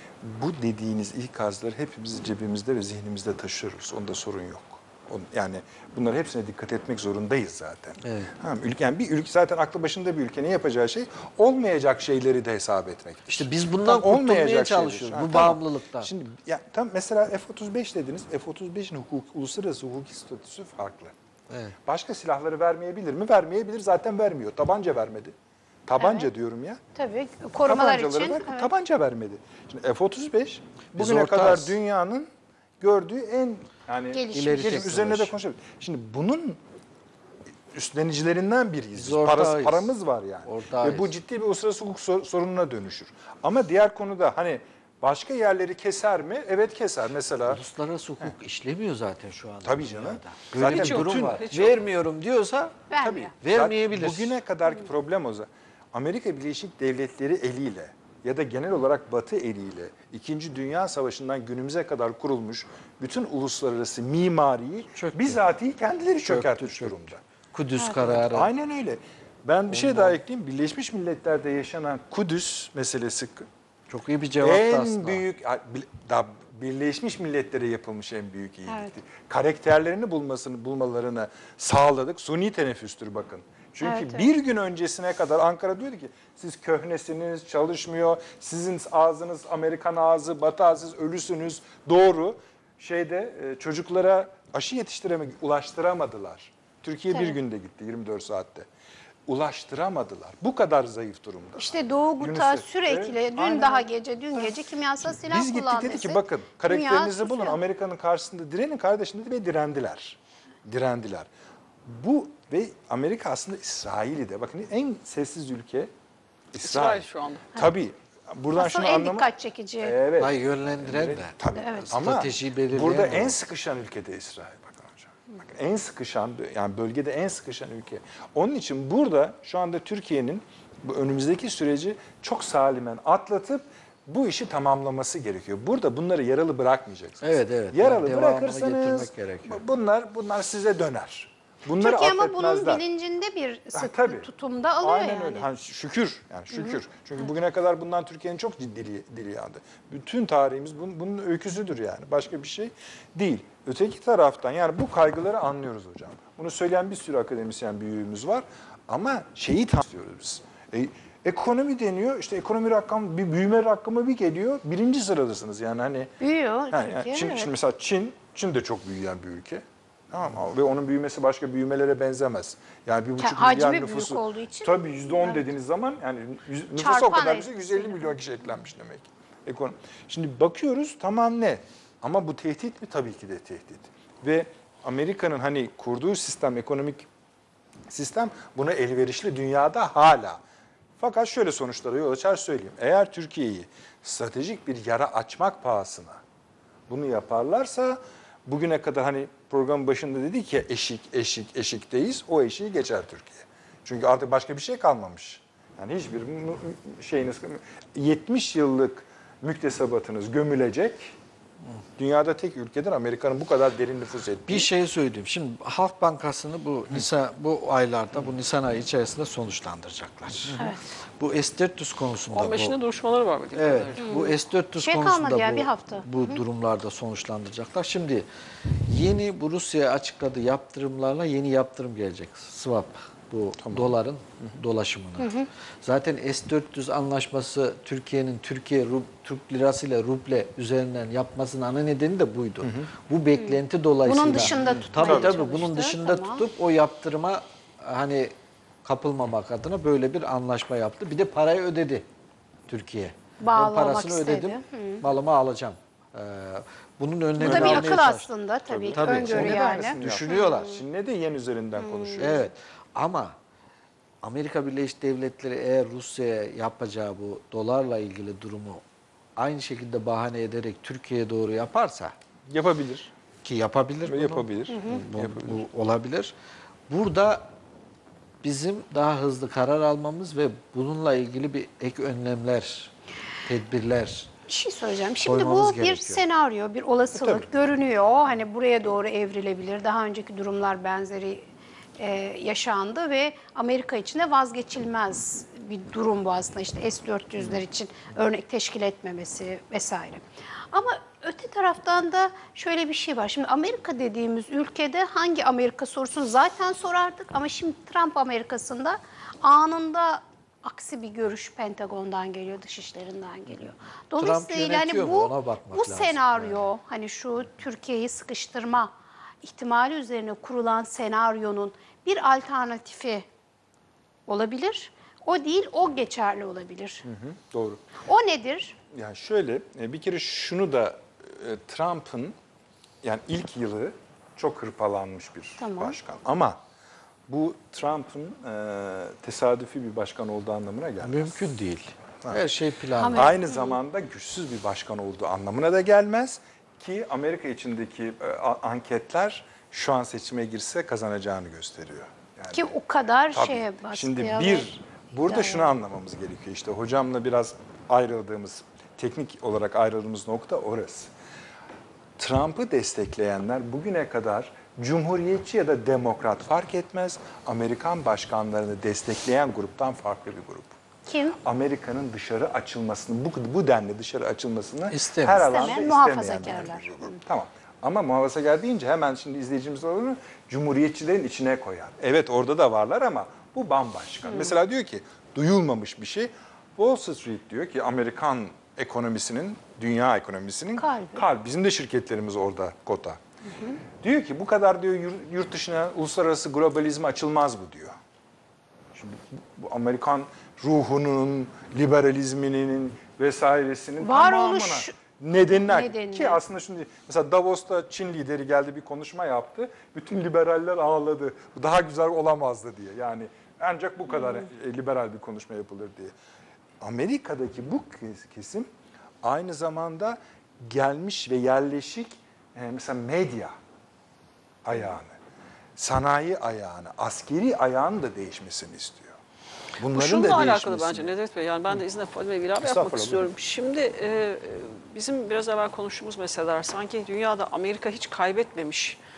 bu dediğiniz ikazları hepimiz cebimizde ve zihnimizde taşıyoruz. Onda sorun yok. On- Yani bunların hepsine dikkat etmek zorundayız zaten. Evet. Ha, ülke, yani bir ülke zaten aklı başında bir ülke ne yapacağı şey olmayacak şeyleri de hesap etmektir. İşte biz bundan Tam kurtulmaya olmayacak çalışıyoruz, şeyler. bu Ha, tamam. bağımlılıktan. Şimdi ya, tam mesela F otuz beş dediniz. F otuz beşin hukuk, uluslararası hukuki statüsü farklı. Evet. Başka silahları vermeyebilir mi? Vermeyebilir. Zaten vermiyor. Tabanca vermedi. Tabanca Evet. diyorum ya. Tabii korumalar Tabancaları için. ver- evet. Tabanca vermedi. Şimdi F otuz beş Biz bugüne ortağız. kadar dünyanın gördüğü en yani Gelişmiş. İleri gelin teknoloji. üzerine de konuşabiliriz. Şimdi bunun üstlenicilerinden biriyiz. Biz Biz ortağız. Parası, paramız var yani. Ortağız. Ve bu ciddi bir uluslararası hukuk sor- sorununa dönüşür. Ama diğer konuda hani başka yerleri keser mi? Evet keser. Mesela Uluslararası hukuk işlemiyor zaten şu anda. Tabii dünyada. canım. Böyle Zaten bir durum bütün- var. hiç yok. Vermiyorum diyorsa Vermiyor. vermeyebilir. Zaten bugüne kadarki problem o zaten. Amerika Birleşik Devletleri eliyle ya da genel olarak Batı eliyle İkinci Dünya Savaşı'ndan günümüze kadar kurulmuş bütün uluslararası mimariyi Çöktü. bizatihi kendileri çökertmiş çöktü. durumda. Kudüs kararı. Aynen öyle. Ben bir şey daha ekleyeyim. Birleşmiş Milletler'de yaşanan Kudüs meselesi Çok iyi bir cevaptı en aslında. büyük, da Birleşmiş Milletler'e yapılmış en büyük iyilikti. Evet. Karakterlerini bulmasını bulmalarını sağladık. Suni teneffüstür bakın. Çünkü Evet, evet. bir gün öncesine kadar Ankara diyordu ki siz köhnesiniz, çalışmıyor, sizin ağzınız Amerikan ağzı, Batı ağzı, siz ölüsünüz. Doğru. Şeyde e, çocuklara aşı yetiştiremek ulaştıramadılar. Türkiye bir Tabii. günde gitti yirmi dört saatte. Ulaştıramadılar. Bu kadar zayıf durumda. İşte Doğu Guta UNICEF, sürekli evet, dün aynen daha öyle. gece dün gece kimyasal silah Biz gittik kullandı. dedi ki bakın karakterinizi Dünya bulun, susuyor. Amerika'nın karşısında direnin kardeşim dedi ve direndiler. Direndiler. Bu ve Amerika aslında İsrail'i de bakın en sessiz ülke İsrail. İsrail şu anda. Tabii. Buradan Asıl şunu en anlamak. dikkat çekici. Evet. Ay yönlendiren de. Tabii. Evet. Ama Stratejiyi belirleyen burada de en o. sıkışan ülke de İsrail. Bakın hocam. Bakın, en sıkışan yani bölgede en sıkışan ülke. Onun için burada şu anda Türkiye'nin bu önümüzdeki süreci çok salimen atlatıp bu işi tamamlaması gerekiyor. Burada bunları yaralı bırakmayacaksınız. Evet, evet. Yaralı Yani devamını bırakırsanız getirmek gerekiyor. bunlar bunlar size döner. Bunları Türkiye ama bunun affetmezler. bilincinde bir Ha, sık tabii. tutumda alıyor Aynen yani. öyle. Hani şükür yani şükür. Çünkü bugüne kadar bundan Türkiye'nin çok ciddi dili, dili yandı. Bütün tarihimiz bunun, bunun öyküsüdür yani. Başka bir şey değil. Öteki taraftan yani bu kaygıları anlıyoruz hocam. Bunu söyleyen bir sürü akademisyen büyüğümüz var. Ama şeyi tanıyoruz biz. E, ekonomi deniyor. İşte ekonomi rakamı, bir büyüme rakamı bir geliyor. Birinci sıradasınız yani hani. Büyüyor Yani, yani Türkiye. Çin, evet. şimdi mesela Çin, Çin de çok büyüyen bir ülke. Tamam mı? Ve onun büyümesi başka büyümelere benzemez. Yani bir buçuk hacmi milyar büyük nüfusu. olduğu için. Tabii yüzde on Evet. dediğiniz zaman yani yüz, nüfusu Çarpan o kadar bize yüz etkisiyle. elli milyon kişi eklenmiş demek. Ekonomi. Şimdi bakıyoruz tamam ne? Ama bu tehdit mi? Tabii ki de tehdit. Ve Amerika'nın hani kurduğu sistem, ekonomik sistem buna elverişli dünyada hala. Fakat şöyle sonuçlara yol açar söyleyeyim. Eğer Türkiye'yi stratejik bir yara açmak pahasına bunu yaparlarsa bugüne kadar hani programın başında dedik ya eşik, eşik, eşikteyiz. O eşiği geçer Türkiye. Çünkü artık başka bir şey kalmamış. Yani hiçbir mu- şeyiniz yetmiş yıllık müktesebatınız gömülecek. Dünyada tek ülkedir Amerika'nın bu kadar derin nüfus ettiği. Bir şey söyleyeyim. Şimdi Halk Bankası'nı bu Nisan, bu aylarda, bu Nisan ayı içerisinde sonuçlandıracaklar. Evet. Bu S dört yüz konusunda on beşinde bu, duruşmaları var. bildiğim evet, kadarıyla. bu S dört yüz Şey konusunda kalmadı ya, bu, bir hafta. bu durumlarda sonuçlandıracaklar. Şimdi yeni bu Rusya'ya açıkladığı yaptırımlarla yeni yaptırım gelecek. Swap, bu doların dolaşımına. Zaten S dört yüz anlaşması Türkiye'nin Türkiye Rub, Türk lirası ile ruble üzerinden yapmasının ana nedeni de buydu. Bu beklenti dolayısıyla. Bunun dışında tutmaya Tabii tabii çalıştı, bunun dışında tamam. tutup o yaptırıma hani kapılmamak adına böyle bir anlaşma yaptı. Bir de parayı ödedi Türkiye. Bağlamak Ben parasını istedi. ödedim. Malımı alacağım. Ee, bunun önlemini Bu da bir almaya akıl çalıştı. aslında tabii. Tabii. Öngörü Onu da yani. aynısını yaptı. Düşünüyorlar. Şimdi de yen üzerinden konuşuyoruz. Evet. Ama Amerika Birleşik Devletleri eğer Rusya'ya yapacağı bu dolarla ilgili durumu aynı şekilde bahane ederek Türkiye'ye doğru yaparsa Yapabilir. ki yapabilir Ve bunu. yapabilir. Bu, Yapabilir. bu olabilir. Burada bizim daha hızlı karar almamız ve bununla ilgili bir ek önlemler, tedbirler. Bir şey söyleyeceğim. Şimdi Koymamız bu bir gerekiyor. senaryo, bir olasılık Tabii. görünüyor. Hani buraya doğru evrilebilir. Daha önceki durumlar benzeri e, yaşandı ve Amerika için de vazgeçilmez bir durum bu aslında. İşte S dört yüzler için örnek teşkil etmemesi vesaire. Ama öte taraftan da şöyle bir şey var. Şimdi Amerika dediğimiz ülkede hangi Amerika sorusunu zaten sorardık ama şimdi Trump Amerikası'nda anında aksi bir görüş Pentagon'dan geliyor, dışişlerinden geliyor. Dolayısıyla yönetiyor hani mu? bu Ona bakmak bu lazım. senaryo hani şu Türkiye'yi sıkıştırma ihtimali üzerine kurulan senaryonun bir alternatifi olabilir. O değil, o geçerli olabilir. Hı, doğru. O nedir? Yani şöyle e, bir kere şunu da e, Trump'ın yani ilk yılı çok hırpalanmış bir Tamam. başkan. Ama bu Trump'ın e, tesadüfi bir başkan olduğu anlamına gelmez. Mümkün değil. Her şey planlı. Amerika- Aynı zamanda güçsüz bir başkan olduğu anlamına da gelmez ki Amerika içindeki e, a- anketler şu an seçime girse kazanacağını gösteriyor. Yani, Ki o kadar tabii. şeye baskıya Şimdi ve- bir burada Yani. şunu anlamamız gerekiyor. İşte hocamla biraz ayrıldığımız, teknik olarak ayrıldığımız nokta orası. Trump'ı destekleyenler bugüne kadar Cumhuriyetçi ya da Demokrat fark etmez, Amerikan başkanlarını destekleyen gruptan farklı bir grup. Kim? Amerika'nın dışarı açılmasını, bu, bu denli dışarı açılmasını İstemiyor. her alanda İstemeyen istemeyenler. muhafazakarlar. bir grup. Tamam. Ama muhafazakar deyince hemen şimdi izleyicimiz onu Cumhuriyetçilerin içine koyar. Evet orada da varlar ama bu bambaşka. Mesela diyor ki duyulmamış bir şey. Wall Street diyor ki Amerikan ekonomisinin, dünya ekonomisinin Kalbi. kalbi. Bizim de şirketlerimiz orada kota. Diyor ki bu kadar diyor yurt- yurt dışına uluslararası globalizme açılmaz bu diyor. Şimdi bu bu Amerikan ruhunun, liberalizminin vesairesinin Varoluş tamamına nedenini, nedeni. ki aslında şimdi mesela Davos'ta Çin lideri geldi bir konuşma yaptı. Bütün liberaller ağladı. Bu daha güzel olamazdı diye. Yani ancak bu kadar e, liberal bir konuşma yapılır diye. Amerika'daki bu kes- kesim aynı zamanda gelmiş ve yerleşik e, mesela medya ayağını, sanayi ayağını, askeri ayağını da değişmesini istiyor. Bu Bunların şununla da alakalı değişmesini. bence Nedret Bey. Yani ben de izninle Fadime Bey ilave yapmak Estağfurullah, istiyorum. Şimdi e, bizim biraz evvel konuştuğumuz meseleler sanki dünyada Amerika hiç kaybetmemiş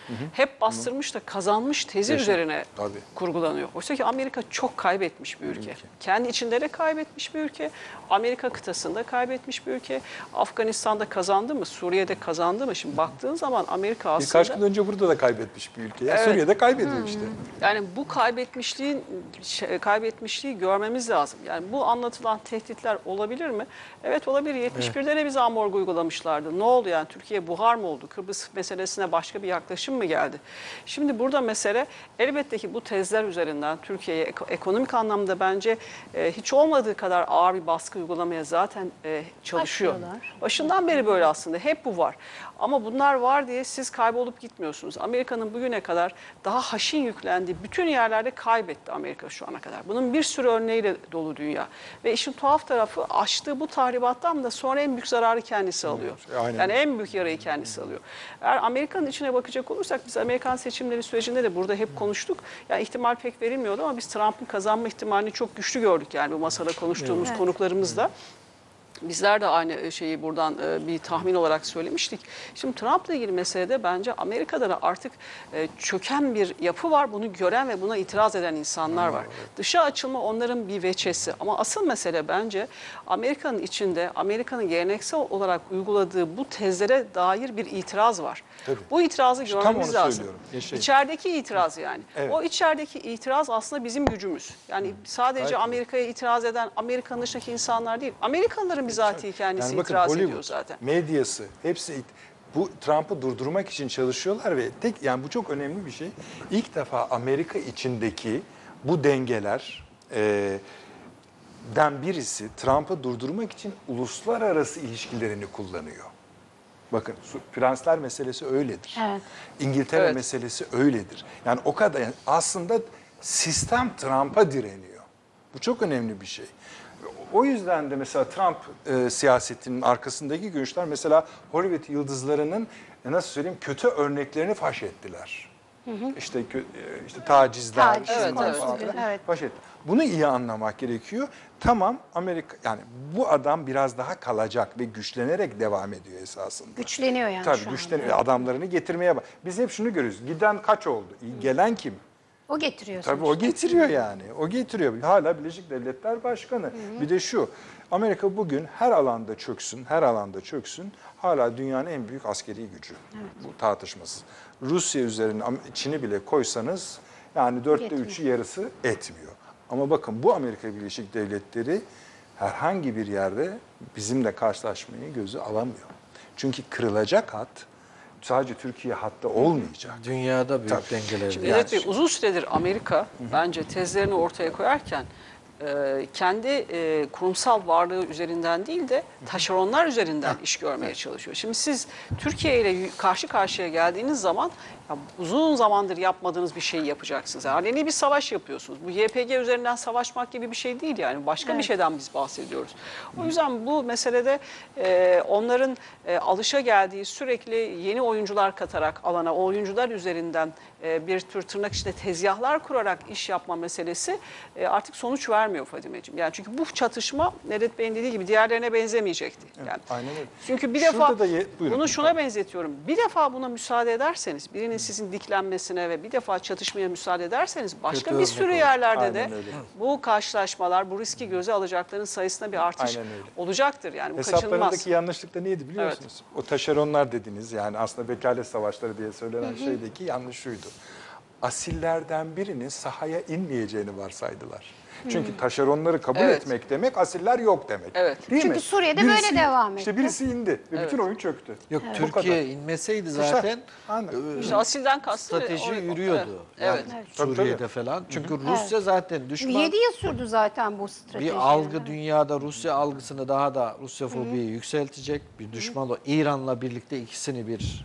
hep bastırmış da kazanmış tezi Yaşa- üzerine Tabii. kurgulanıyor. Oysa ki Amerika çok kaybetmiş bir ülke. Kendi içinde de kaybetmiş bir ülke. Amerika kıtasında kaybetmiş bir ülke. Afganistan'da kazandı mı? Suriye'de kazandı mı? Şimdi baktığın zaman Amerika aslında... Birkaç gün önce burada da kaybetmiş bir ülke. Ya Evet. Suriye'de kaybediyor işte. Yani bu kaybetmişliğin şey, kaybetmişliği görmemiz lazım. Yani bu anlatılan tehditler olabilir mi? Evet olabilir. yetmiş birde de biz ambargo uygulamışlardı. Ne oldu yani? Türkiye buhar mı oldu? Kıbrıs meselesine başka bir yaklaşım mı geldi? Şimdi burada mesele elbette ki bu tezler üzerinden Türkiye'ye ek- ekonomik anlamda bence e, hiç olmadığı kadar ağır bir baskı uygulamaya zaten e, çalışıyor. Başlıyorlar. Başından beri böyle aslında. Hep bu var. Ama bunlar var diye siz kaybolup gitmiyorsunuz. Amerika'nın bugüne kadar daha haşin yüklendiği bütün yerlerde kaybetti Amerika şu ana kadar. Bunun bir sürü örneğiyle dolu dünya. Ve işin tuhaf tarafı açtığı bu tahribattan da sonra en büyük zararı kendisi alıyor. aynen. Yani en büyük yarayı kendisi alıyor. Eğer Amerika'nın içine bakacak olursak biz Amerikan seçimleri sürecinde de burada hep konuştuk. Yani ihtimal pek verilmiyordu ama biz Trump'ın kazanma ihtimalini çok güçlü gördük yani bu masada konuştuğumuz Evet. konuklarımızla. Bizler de aynı şeyi buradan bir tahmin olarak söylemiştik. Şimdi Trump'la ilgili meselede bence Amerika'da da artık çöken bir yapı var. Bunu gören ve buna itiraz eden insanlar var. Dışa açılma onların bir veçesi. Ama asıl mesele bence Amerika'nın içinde, Amerika'nın geleneksel olarak uyguladığı bu tezlere dair bir itiraz var. Tabii. Bu itirazı İşte tam görmemiz onu lazım. söylüyorum. Yaşayın. İçerideki itiraz yani. Evet. O içerideki itiraz aslında bizim gücümüz. Yani sadece Gayet Amerika'ya itiraz eden Amerika'nın dışındaki insanlar değil. Amerikalıların bizatihi kendisi Yani bakın itiraz Hollywood, ediyor zaten. medyası hepsi it- bu Trump'ı durdurmak için çalışıyorlar ve tek yani bu çok önemli bir şey. İlk defa Amerika içindeki bu dengeler e, den birisi Trump'ı durdurmak için uluslararası ilişkilerini kullanıyor. Bakın su- prensler meselesi öyledir. Evet. İngiltere Evet. meselesi öyledir. Yani o kadar yani aslında sistem Trump'a direniyor. Bu çok önemli bir şey. O yüzden de mesela Trump e, siyasetinin arkasındaki görüşler mesela Hollywood yıldızlarının e, nasıl söyleyeyim kötü örneklerini faş ettiler. İşte kö- e, işte tacizler, Taciz Evet, şunlar evet. falan filan Evet. faş etti. Bunu iyi anlamak gerekiyor. Tamam Amerika yani bu adam biraz daha kalacak ve güçlenerek devam ediyor esasında. Güçleniyor yani Tabii şu anda. güçleniyor. Adamlarını getirmeye bak. Biz hep şunu görüyoruz. Giden kaç oldu? Gelen kim? O getiriyor Tabii o sonuçta. getiriyor yani. O getiriyor. Hala Birleşik Devletler Başkanı. Bir de şu. Amerika bugün her alanda çöksün, her alanda çöksün. Hala dünyanın en büyük askeri gücü. Bu tartışmasız. Rusya üzerine Am- Çin'i bile koysanız yani dörtte Yetmiyor. üçü yarısı etmiyor. Ama bakın bu Amerika Birleşik Devletleri herhangi bir yerde bizimle karşılaşmayı gözü alamıyor. Çünkü kırılacak hat sadece Türkiye hattı olmayacak. Dünyada büyük Tabii. dengeler Şimdi var. Nedet Bey, uzun süredir Amerika bence tezlerini ortaya koyarken e, kendi e, kurumsal varlığı üzerinden değil de taşeronlar üzerinden iş görmeye çalışıyor. Şimdi siz Türkiye ile y- karşı karşıya geldiğiniz zaman ya, uzun zamandır yapmadığınız bir şeyi yapacaksınız. Yani aleni bir savaş yapıyorsunuz. Bu Y P G üzerinden savaşmak gibi bir şey değil yani. Başka bir Evet. şeyden biz bahsediyoruz. O yüzden bu meselede e, onların e, alışa geldiği sürekli yeni oyuncular katarak alana, o oyuncular üzerinden e, bir tür tırnak içinde tezgahlar kurarak iş yapma meselesi e, artık sonuç vermiyor Fadimeciğim. Yani çünkü bu çatışma Nedet Bey'in dediği gibi diğerlerine benzemeyecekti. Yani aynen öyle. çünkü bir Şurada defa da ye- buyurun. bunu şuna benzetiyorum. Bir defa buna müsaade ederseniz, birinin sizin diklenmesine ve bir defa çatışmaya müsaade ederseniz başka Kötü bir örnek sürü olur. yerlerde de Aynen öyle. bu karşılaşmalar, bu riski göze alacakların sayısında bir artış Aynen öyle. olacaktır. Yani bu kaçınılmaz. Hesaplarındaki yanlışlık da neydi biliyor Evet. musunuz? O taşeronlar dediniz yani aslında vekalet savaşları diye söylenen şeydeki yanlış şuydu. Asillerden birinin sahaya inmeyeceğini varsaydılar. Çünkü taşeronları kabul Evet. etmek demek asiller yok demek. Evet. Değil Çünkü mi? Suriye'de böyle devam İşte etti. birisi indi ve Evet. bütün oyun çöktü. Yok Bu Türkiye kadar. inmeseydi İşte, zaten aynen. e, İşte asilden kastı strateji o- yürüyordu. Evet. Yani evet. Tabii, Suriye'de tabii. falan. Çünkü Rusya zaten düşman. yedi yıl sürdü zaten bu strateji. Bir algı dünyada Rusya algısını daha da Rusya fobiyi yükseltecek. Bir düşman o İran'la birlikte ikisini bir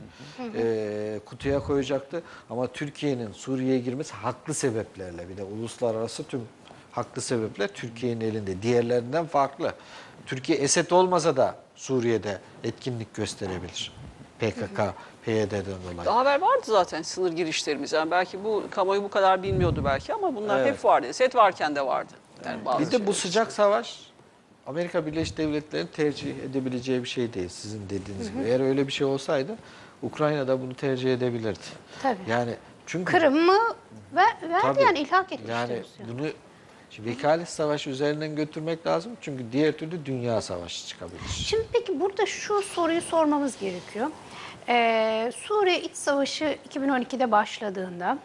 e, kutuya koyacaktı. Ama Türkiye'nin Suriye'ye girmesi haklı sebeplerle bir de uluslararası tüm haklı sebepler Türkiye'nin elinde. Diğerlerinden farklı. Türkiye Esed olmasa da Suriye'de etkinlik gösterebilir. P K K, P Y D'den dolayı. Daha evvel vardı zaten sınır girişlerimiz. Yani belki bu kamuoyu bu kadar bilmiyordu belki ama bunlar Evet. hep vardı. Set varken de vardı. Yani bazı Bir de bu şeyler. sıcak savaş Amerika Birleşik Devletleri'nin tercih edebileceği bir şey değil sizin dediğiniz gibi. Eğer öyle bir şey olsaydı Ukrayna da bunu tercih edebilirdi. Tabii. Yani çünkü Kırım'ı ver, verdi Tabii. yani ilhak etmişti yani Rusya. bunu şimdi vekalet savaşı üzerinden götürmek lazım. Çünkü diğer türlü dünya savaşı çıkabilir. Şimdi peki burada şu soruyu sormamız gerekiyor. Ee, Suriye İç Savaşı iki bin on ikide başladığında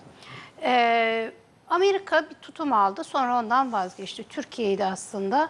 e, Amerika bir tutum aldı, sonra ondan vazgeçti. Türkiye'yi de aslında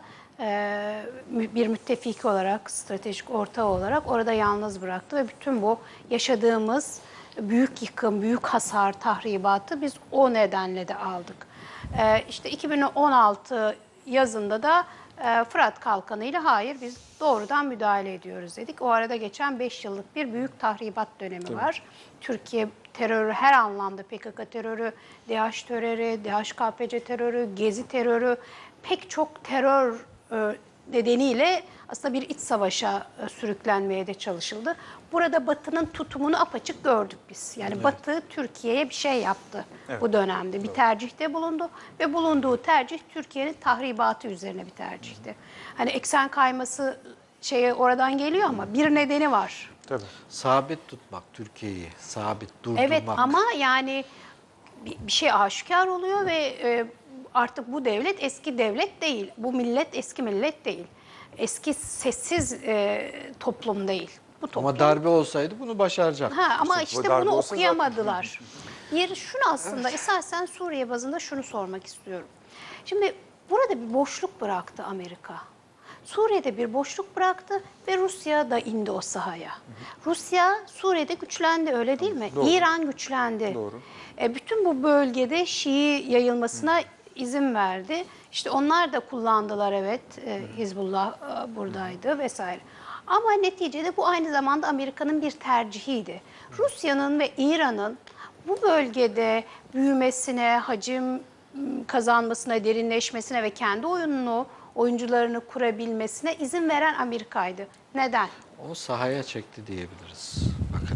e, bir müttefiki olarak, stratejik ortağı olarak orada yalnız bıraktı ve bütün bu yaşadığımız büyük yıkım, büyük hasar, tahribatı biz o nedenle de aldık. E, işte iki bin on altı yazında da e, Fırat Kalkanı ile hayır biz doğrudan müdahale ediyoruz dedik. O arada geçen beş yıllık bir büyük tahribat dönemi var. Türkiye terörü her anlamda P K K terörü, DAEŞ terörü, DHKPC terörü, Gezi terörü pek çok terör e, nedeniyle aslında bir iç savaşa e, sürüklenmeye de çalışıldı. Burada Batı'nın tutumunu apaçık gördük biz. Yani evet. Batı Türkiye'ye bir şey yaptı evet. bu dönemde. Bir evet. tercihte bulundu ve bulunduğu tercih Türkiye'nin tahribatı üzerine bir tercihti. Hani eksen kayması şeye oradan geliyor ama bir nedeni var. Tabii. Sabit tutmak Türkiye'yi, sabit durdurmak. Evet ama yani bir, bir şey aşikar oluyor ve e, artık bu devlet eski devlet değil. Bu millet eski millet değil. Eski sessiz e, toplum değil. Bu toplum. Ama darbe olsaydı bunu başaracak. Ha, ama İşte işte bunu olsa okuyamadılar. Yeri şunu aslında esasen Suriye bazında şunu sormak istiyorum. Şimdi burada bir boşluk bıraktı Amerika. Suriye'de bir boşluk bıraktı ve Rusya da indi o sahaya. Rusya Suriye'de güçlendi öyle değil mi? Doğru. İran güçlendi. Doğru. E, bütün bu bölgede Şii yayılmasına Hı. izin verdi. İşte onlar da kullandılar evet. E, Hizbullah e, buradaydı vesaire. Ama neticede bu aynı zamanda Amerika'nın bir tercihiydi. Rusya'nın ve İran'ın bu bölgede büyümesine, hacim kazanmasına, derinleşmesine ve kendi oyununu, oyuncularını kurabilmesine izin veren Amerika'ydı. Neden? O sahaya çekti diyebiliriz. Bakın,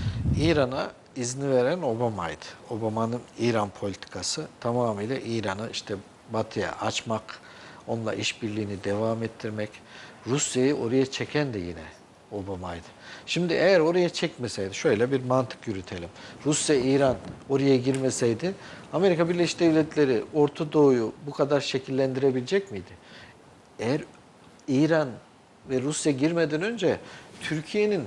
İran'a izni veren Obama'ydı. Obama'nın İran politikası tamamıyla İran'ı işte batıya açmak, onunla işbirliğini devam ettirmek, Rusya'yı oraya çeken de yine Obama'ydı. Şimdi eğer oraya çekmeseydi, şöyle bir mantık yürütelim. Rusya, İran oraya girmeseydi, Amerika Birleşik Devletleri Orta Doğu'yu bu kadar şekillendirebilecek miydi? Eğer İran ve Rusya girmeden önce Türkiye'nin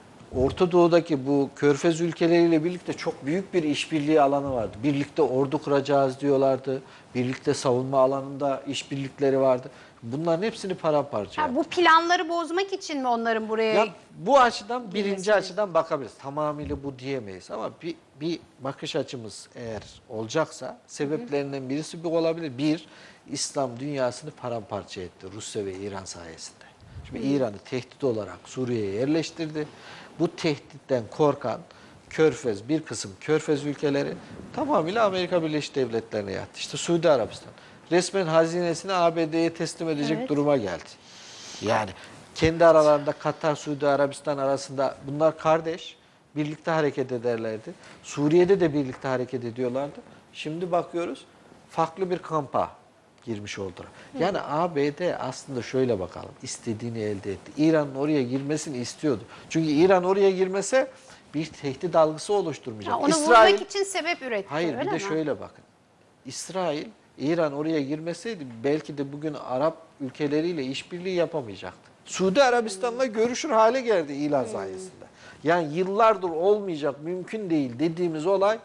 Orta Doğu'daki bu Körfez ülkeleriyle birlikte çok büyük bir işbirliği alanı vardı. Birlikte ordu kuracağız diyorlardı. Birlikte savunma alanında işbirlikleri vardı. Bunların hepsini paramparça yaptı. Bu planları bozmak için mi onların buraya... Ya, bu açıdan birinci açıdan bakabiliriz. Tamamıyla bu diyemeyiz ama bir, bir bakış açımız eğer olacaksa sebeplerinden birisi bu olabilir. Bir, İslam dünyasını paramparça etti Rusya ve İran sayesinde. Şimdi İran'ı tehdit olarak Suriye'ye yerleştirdi. Bu tehditten korkan Körfez, bir kısım Körfez ülkeleri tamamıyla Amerika Birleşik Devletleri'ne yattı. İşte Suudi Arabistan resmen hazinesini A B D'ye teslim edecek evet. duruma geldi. Yani kendi aralarında Katar, Suudi Arabistan arasında bunlar kardeş, birlikte hareket ederlerdi. Suriye'de de birlikte hareket ediyorlardı. Şimdi bakıyoruz farklı bir kampa girmiş oldular. Yani A B D aslında şöyle bakalım, istediğini elde etti. İran'ın oraya girmesini istiyordu. Çünkü İran oraya girmese bir tehdit algısı oluşturmayacak. Ya onu İsrail, vurmak için sebep üretti. hayır bir de mi? şöyle bakın. İsrail, İran oraya girmeseydi belki de bugün Arap ülkeleriyle işbirliği yapamayacaktı. Suudi Arabistan'la hmm. görüşür hale geldi ilan hmm. sayesinde. Yani yıllardır olmayacak, mümkün değil dediğimiz olay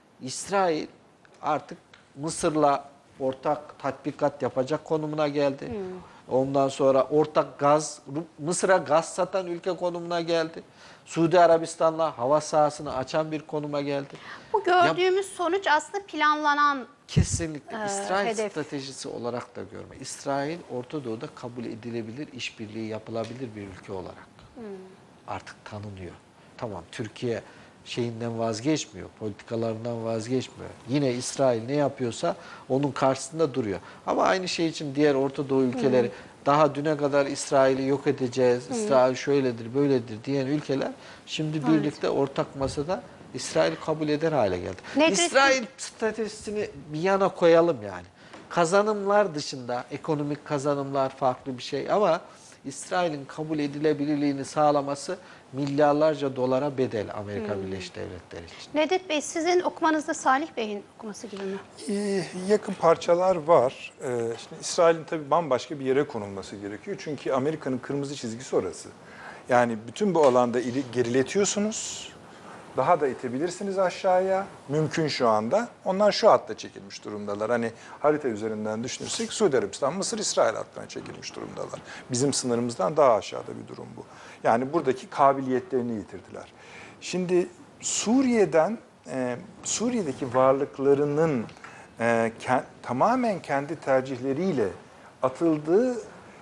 İsrail artık Mısır'la ortak tatbikat yapacak konumuna geldi. Hmm. Ondan sonra ortak gaz, Mısır'a gaz satan ülke konumuna geldi. Suudi Arabistan'la hava sahasını açan bir konuma geldi. Bu gördüğümüz ya, sonuç aslında planlanan kesinlikle e, İsrail hedef. stratejisi olarak da görme. İsrail Orta Doğu'da kabul edilebilir, işbirliği yapılabilir bir ülke olarak hmm. artık tanınıyor. Tamam, Türkiye şeyinden vazgeçmiyor, politikalarından vazgeçmiyor. Yine İsrail ne yapıyorsa onun karşısında duruyor. Ama aynı şey için diğer Orta Doğu ülkeleri hmm. daha düne kadar İsrail'i yok edeceğiz, hmm. İsrail şöyledir, böyledir diyen ülkeler şimdi birlikte evet. ortak masada İsrail kabul eder hale geldi. Ne İsrail stratejisini bir yana koyalım yani. Kazanımlar dışında, ekonomik kazanımlar farklı bir şey ama İsrail'in kabul edilebilirliğini sağlaması milyarlarca dolara bedel Amerika Birleşik Devletleri için. Nedret Bey, sizin okumanızda Salih Bey'in okuması gibi mi? Ee, yakın parçalar var. Ee, şimdi İsrail'in tabii bambaşka bir yere konulması gerekiyor. Çünkü Amerika'nın kırmızı çizgisi orası. Yani bütün bu alanda ili- geriletiyorsunuz. Daha da itebilirsiniz aşağıya. Mümkün şu anda. Onlar şu hatta çekilmiş durumdalar. Hani harita üzerinden düşünürsek Suudi Arabistan, Mısır, İsrail hattına çekilmiş durumdalar. Bizim sınırımızdan daha aşağıda bir durum bu. Yani buradaki kabiliyetlerini yitirdiler. Şimdi Suriye'den, e, Suriye'deki varlıklarının e, ke- tamamen kendi tercihleriyle atıldığı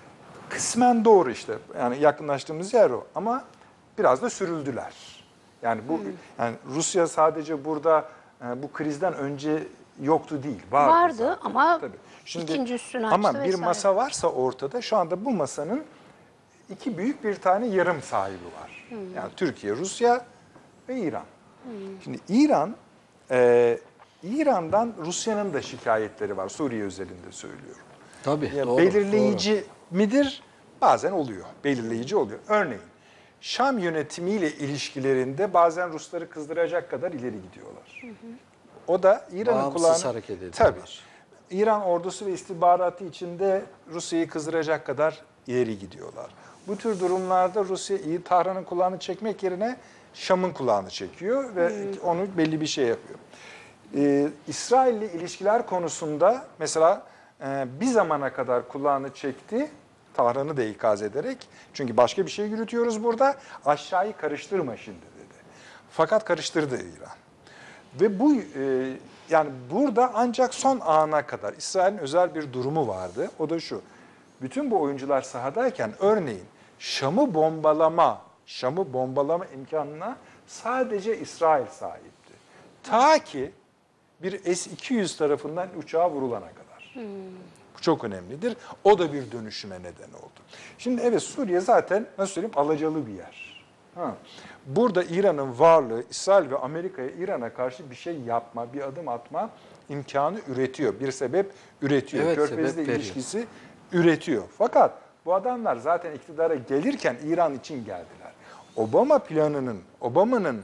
kısmen doğru işte. Yani yakınlaştığımız yer o. Ama biraz da sürüldüler. Yani bu yani Rusya sadece burada e, bu krizden önce yoktu değil. Vardı, Vardı zaten. ama Tabii. ikinci üstünü Ama açtı bir vesaire. masa varsa ortada şu anda bu masanın iki büyük bir tane yarım sahibi var. Hmm. Yani Türkiye, Rusya ve İran. Şimdi İran, e, İran'dan Rusya'nın da şikayetleri var. Suriye özelinde söylüyorum. Tabii, Ya doğru, belirleyici midir? Bazen oluyor. Belirleyici oluyor. Örneğin Şam yönetimiyle ilişkilerinde bazen Rusları kızdıracak kadar ileri gidiyorlar. O da İran'ın Bağımsız kulağını... hareket ediyorlar. Tabii. İran ordusu ve istihbaratı içinde Rusya'yı kızdıracak kadar ileri gidiyorlar. Bu tür durumlarda Rusya iyi Tahran'ın kulağını çekmek yerine Şam'ın kulağını çekiyor ve onu belli bir şey yapıyor. Ee, İsrail'le ilişkiler konusunda mesela e, bir zamana kadar kulağını çekti, Tahran'ı da ikaz ederek. Çünkü başka bir şey yürütüyoruz burada, aşağıyı karıştırma şimdi dedi. Fakat karıştırdı İran. Ve bu e, yani burada ancak son ana kadar İsrail'in özel bir durumu vardı. O da şu, bütün bu oyuncular sahadayken örneğin Şam'ı bombalama, Şam'ı bombalama imkanına sadece İsrail sahipti. Ta ki bir S iki yüz tarafından uçağa vurulana kadar. Bu çok önemlidir. O da bir dönüşüme neden oldu. Şimdi evet, Suriye zaten nasıl söyleyeyim alacalı bir yer. Ha. Burada İran'ın varlığı İsrail ve Amerika'ya İran'a karşı bir şey yapma, bir adım atma imkanı üretiyor. Bir sebep üretiyor. Evet, Körfez'le sebep veriyor. ilişkisi üretiyor. Fakat bu adamlar zaten iktidara gelirken İran için geldiler. Obama planının, Obama'nın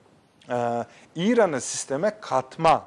e, İran'ı sisteme katma,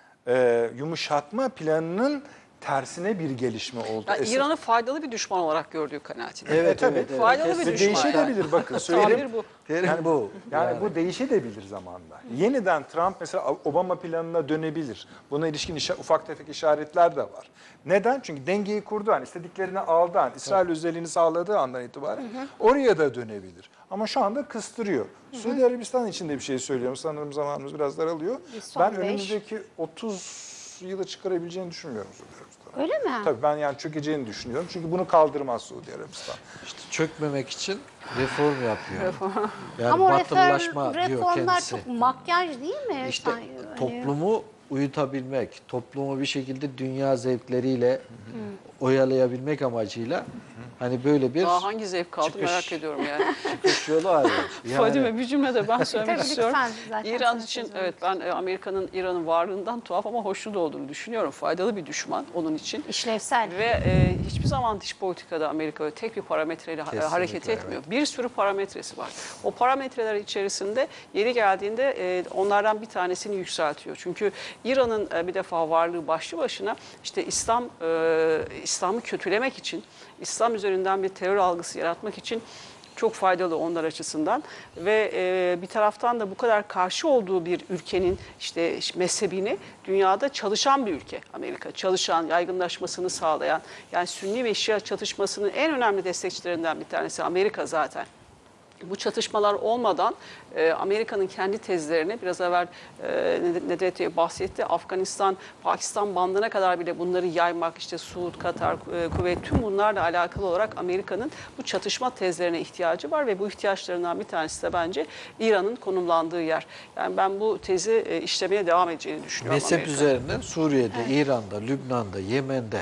e, yumuşatma planının tersine bir gelişme oldu. Yani Esas- İran'ı faydalı bir düşman olarak gördüğü kanaatinde. Evet, tabii. evet, evet. Faydalı bir Kesinlikle. Ve düşman. değişebilir bakın söyleyeyim. Tabir bu. Terim Yani bu. Yani, Yani. bu değişebilir zamanla. Yeniden Trump mesela Obama planına dönebilir. Buna ilişkin işa- ufak tefek işaretler de var. Neden? Çünkü dengeyi kurduğu an, istediklerini aldığı an, İsrail özelliğini sağladığı andan itibaren oraya da dönebilir. Ama şu anda kıstırıyor. Suudi Arabistan için de bir şey söylüyorum. Sanırım zamanımız biraz daralıyor. Bir son Ben beş. önümüzdeki otuz yılı çıkarabileceğini düşünmüyorum Suudi Arabistan'ı. Öyle mi? Tabii ben yani çökeceğini düşünüyorum. Çünkü bunu kaldırmaz Suudi Arabistan. İşte çökmemek için reform yapıyor. Yani Ama o batılılaşma reform, diyor reformlar kendisi. çok makyaj değil mi? İşte Sen- hani- toplumu uyutabilmek, toplumu bir şekilde dünya zevkleriyle oyalayabilmek amacıyla hani böyle bir Daha hangi zevk kaldı çıkış- merak ediyorum yani. çıkış yolu arıyor. Yani Fadime bir cümle de ben söylemek Tabii, istiyorum. lütfen, zaten İran sana için söz evet ben e, Amerika'nın İran'ın varlığından tuhaf ama hoşnut olduğunu düşünüyorum. Faydalı bir düşman onun için. İşlevsel. Ve e, hiçbir zaman dış politikada Amerika öyle tek bir parametreyle ha- Kesinlikle, hareket etmiyor. Bir sürü parametresi var. O parametreler içerisinde yeri geldiğinde e, onlardan bir tanesini yükseltiyor. Çünkü İran'ın e, bir defa varlığı başlı başına işte İslam e, İslam'ı kötülemek için, İslam üzerinden bir terör algısı yaratmak için çok faydalı onlar açısından ve e, bir taraftan da bu kadar karşı olduğu bir ülkenin işte mezhebini dünyada çalışan bir ülke Amerika. Çalışan, yaygınlaşmasını sağlayan, yani Sünni ve Şia çatışmasının en önemli destekçilerinden bir tanesi Amerika zaten. Bu çatışmalar olmadan e, Amerika'nın kendi tezlerini biraz evvel e, Nedret Bey bahsetti. Afganistan, Pakistan bandına kadar bile bunları yaymak, işte Suud, Katar, e, Kuveyt tüm bunlarla alakalı olarak Amerika'nın bu çatışma tezlerine ihtiyacı var ve bu ihtiyaçlarından bir tanesi de bence İran'ın konumlandığı yer. Yani ben bu tezi e, işlemeye devam edeceğini düşünüyorum. mezhep Amerika. üzerinden Suriye'de, İran'da, Lübnan'da, Yemen'de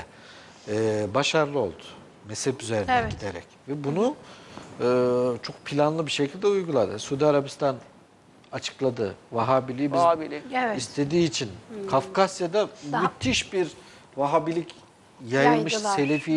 e, başarılı oldu. Mezhep üzerinden Evet. giderek. Ve bunu e, çok planlı bir şekilde uyguladı. Suudi Arabistan açıkladı. Vahabiliği biz Vahabilik. Evet. istediği için Kafkasya'da Daha- müthiş bir Vahabilik yayılmış, Yaydılar. Selefilik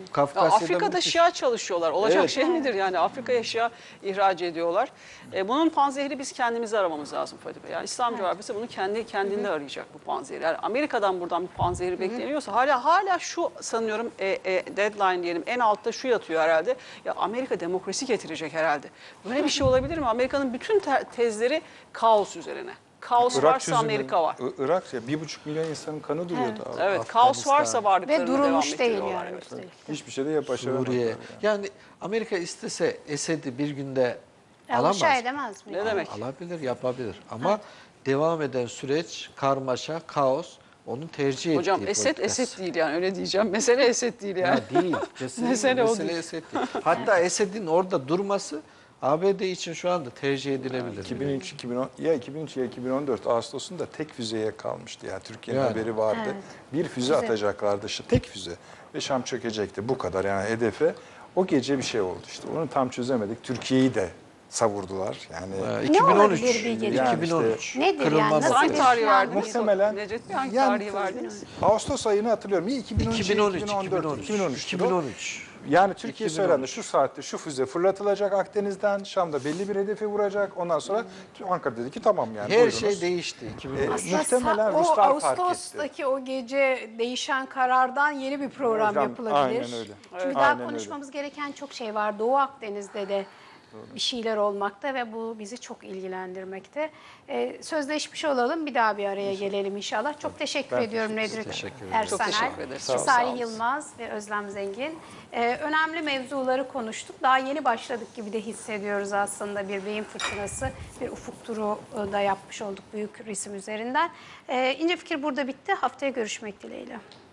Ya Kafkasya'da Afrika'da müthiş. Şia çalışıyorlar. Olacak Evet. şey midir yani? Afrika'ya Şia ihraç ediyorlar. E, bunun panzehri biz kendimize aramamız lazım Fatih Bey. Yani İslam coğrafyası bunu kendi kendinde arayacak bu panzehri. Yani Amerika'dan buradan bir panzehri bekleniyorsa hala hala şu sanıyorum e, e, deadline diyelim en altta şu yatıyor herhalde. Ya Amerika demokrasi getirecek herhalde. Böyle bir şey olabilir mi? Amerika'nın bütün te- tezleri kaos üzerine. Kaos Irak varsa çözümü- Amerika var. I- Irak ya bir buçuk milyon insanın kanı duruyordu. abi. Evet, kaos varsa varlıklarını Ve devam durulmuş değil ettiriyorlar. yani. Evet. üstelik. Hiçbir şey de yapıştıramadılar. Suriye. Yani. Yani Amerika istese Esed'i bir günde Ya alamaz. inşa edemez mi? Ne demek? Alabilir, yapabilir. Ama devam eden süreç, karmaşa, kaos onun tercih ettiği Hocam Esed politikası. Esed değil yani öyle diyeceğim. Mesele Esed değil yani. Ya değil. Kesinlikle Mesele o mesele değil. Esed değil. Hatta Esed'in orada durması A B D için şu anda tercih edilebilir. iki bin üç iki bin on ya iki bin üç ya iki bin on dört Ağustos'unda tek füzeye kalmıştı. Yani Türkiye'nin Yani. haberi vardı. Evet. Bir füze atacaklardı. İşte tek füze ve Şam çökecekti. Bu kadar yani hedefe. O gece bir şey oldu işte. Onu tam çözemedik. Türkiye'yi de savurdular. Yani Ee, Ne iki bin on üç. olabilir bir gece? Yani iki bin on üç. Nedir yani? Kırılma Nasıl Hangi bir noktası. tarihi plan verdiniz? Muhtemelen- Necdet Bey hangi Yani- tarihi verdiniz? Ağustos ayını hatırlıyorum. Ya iki bin on üç, iki bin on üç, iki bin on dört, iki bin on üç. iki bin on üç. Yani Türkiye iki bin on üç. söylendi şu saatte şu füze fırlatılacak Akdeniz'den, Şam'da belli bir hedefi vuracak. Ondan sonra Ankara dedi ki tamam yani Her buyurunuz. şey değişti iki bin on üç. Ee, Aslında Muhtemelen sa- o Ruslar fark etti. Ağustos'taki o gece değişen karardan yeni bir program Hocam, yapılabilir. aynen öyle. Çünkü Evet. daha Aynen öyle. konuşmamız gereken çok şey var. Doğu Akdeniz'de de bir şeyler olmakta ve bu bizi çok ilgilendirmekte. Ee, sözleşmiş olalım, bir daha bir araya gelelim inşallah. Çok teşekkür Ben ediyorum Nedret teşekkür ederim. Ersanel, Çok teşekkür ederiz. Salih Sağ olun. Yılmaz ve Özlem Zengin. Ee, önemli mevzuları konuştuk. Daha yeni başladık gibi de hissediyoruz aslında, bir beyin fırtınası, bir ufuk turu da yapmış olduk büyük resim üzerinden. Ee, İnce Fikir burada bitti. Haftaya görüşmek dileğiyle.